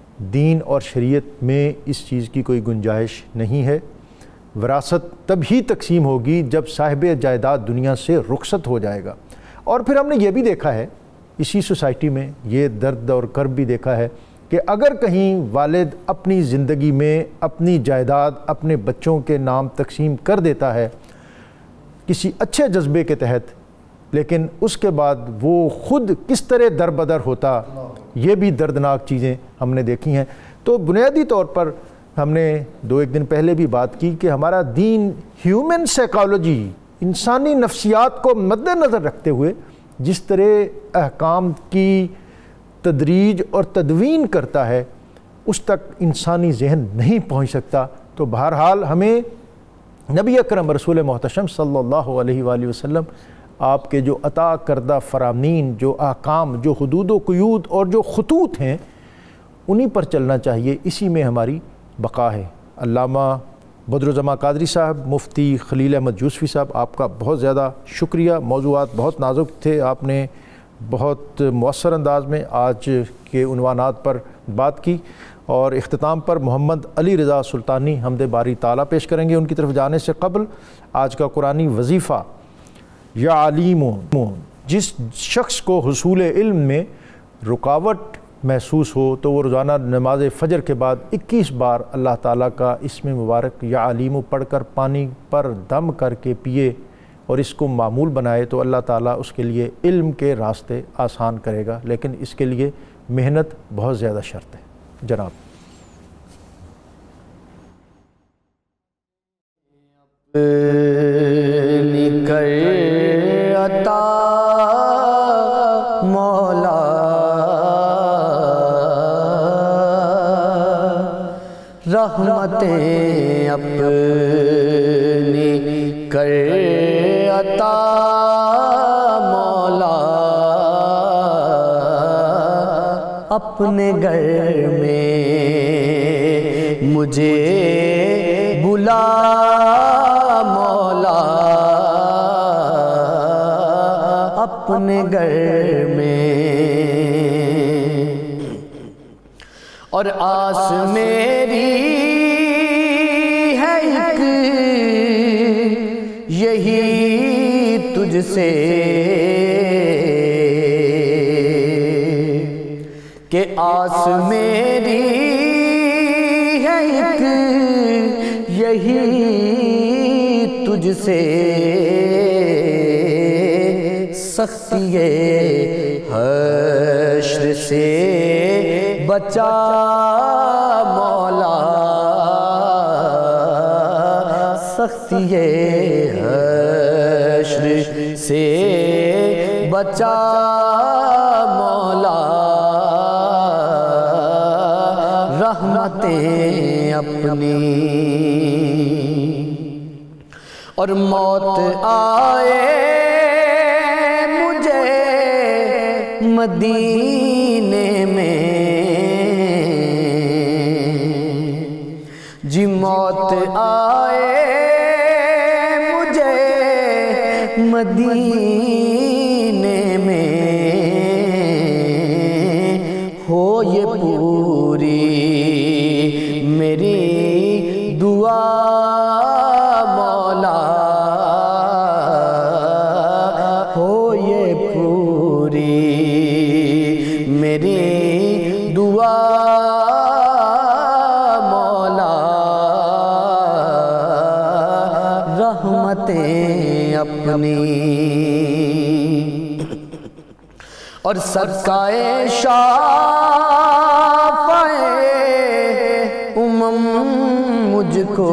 دین اور شریعت میں اس چیز کی کوئی گنجائش نہیں ہے۔ وراثت تب ہی تقسیم ہوگی جب صاحب جائیداد دنیا سے رخصت ہو جائے گا۔ اور پھر ہم نے یہ بھی دیکھا ہے اسی سوسائٹی میں، یہ درد اور کرب بھی دیکھا ہے کہ اگر کہیں والد اپنی زندگی میں اپنی جائیداد اپنے بچوں کے نام تقسیم کر دیتا ہے کسی اچھے جذبے کے تحت، لیکن اس کے بعد وہ خود کس طرح در بدر ہوتا، یہ بھی دردناک چیزیں ہم نے دیکھی ہیں۔ تو بنیادی طور پر ہم نے دو ایک دن پہلے بھی بات کی کہ ہمارا دین ہیومن سائیکالوجی، انسانی نفسیات کو مد نظر رکھتے ہوئے جس طرح احکام کی تدریج اور تدوین کرتا ہے اس تک انسانی ذہن نہیں پہنچ سکتا۔ تو بہرحال ہمیں نبی اکرم رسول محتشم صلی اللہ علیہ وآلہ وسلم آپ کے جو عطا کردہ فرامین، جو احکام، جو حدود و قیود اور جو خطوط ہیں انہی پر چلنا چاہیے، اسی میں ہماری بقا ہے۔ علامہ بدرالزماں قادری صاحب، مفتی خلیل احمد یوسفی صاحب، آپ کا بہت زیادہ شکریہ۔ موضوعات بہت نازک تھے، آپ نے بہت مؤثر انداز میں آج کے عنوانات پر بات کی۔ اور اختتام پر محمد علی رضا سلطانی حمد باری تعالیٰ پیش کریں گے۔ ان کی طرف جانے سے قبل آج کا قرآنی وظیفہ، یا علیم، جس شخص کو حصول علم میں رکاوٹ محسوس ہو تو وہ روزانہ نماز فجر کے بعد اکیس بار اللہ تعالیٰ کا اسم مبارک یا علیم پڑھ کر پانی پر دم کر کے پیے اور اس کو معمول بنائے تو اللہ تعالیٰ اس کے لیے علم کے راستے آسان کرے گا، لیکن اس کے لیے محنت بہت زیادہ شرط ہے۔ جناب کر عطا مولا رحمتیں اپنی کر عطا مولا اپنے گھر میں مجھے بلا مولا اپنے گھر میں، اور آس میری ہے ایک یہی تجھ سے کہ آس میری ہے ایک یہی تجھ سے، سختی حشر سے بچا مولا، سختی حشر سے بچا مولا، رحمت رحمتیں اپنی، اور موت آئے مجھے مدینے میں، جی موت آئے مجھے مدینے میں، ہو یہ پوری میری دعا مولا، ہو یہ پوری میری دعا مولا، رحمتیں اپنی، اور صدقائے شافعِ امم مجھ کو،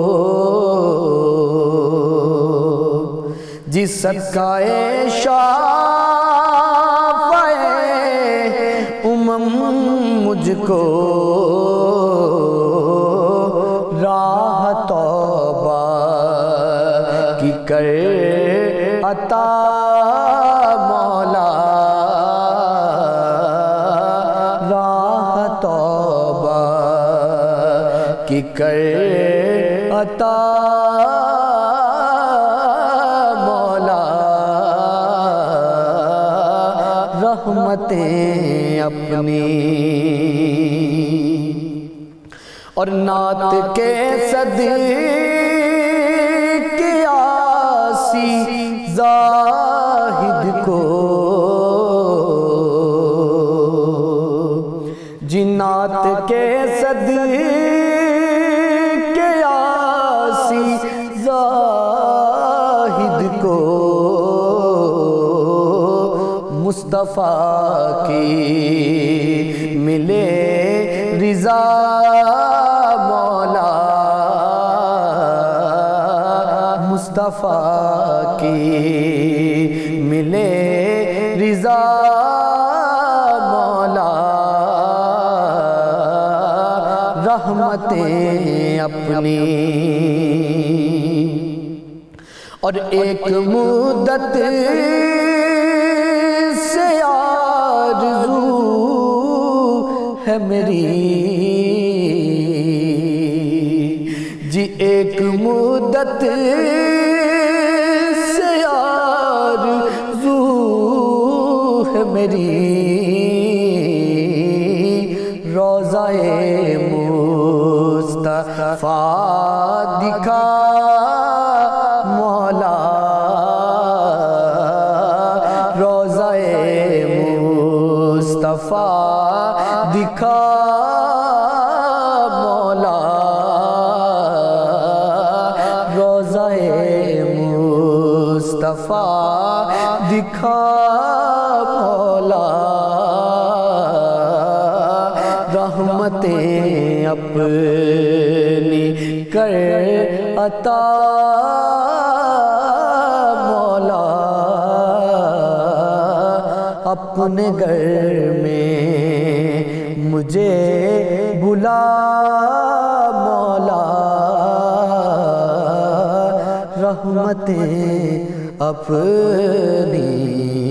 جی صدقائے شافعِ امم مجھ کو، راہ توبہ کی کر عطا مولا، راہ توبہ کی کر عطا مولا، رحمتیں اپنی، اور نعت کے صدقے آسی زاہد کو، جی نعت کے صدقے آسی زاہد کو، مصطفیٰ کی ملے رضا مولا، مصطفیٰ کی ملے رضا مولا، رحمتیں اپنی، اور ایک مدت سے آرزو ہے میری، جی ایک مدت سے آرزو ہے میری، روضہ مصطفیٰ دکھا مولا، روضہ مصطفیٰ دکھا مولا، روضہ مصطفیٰ دکھا مولا، رحمتیں اپنی کر عطا مولا، اپنے گھر میں مجھے بلا مولا، رحمتیں اپنی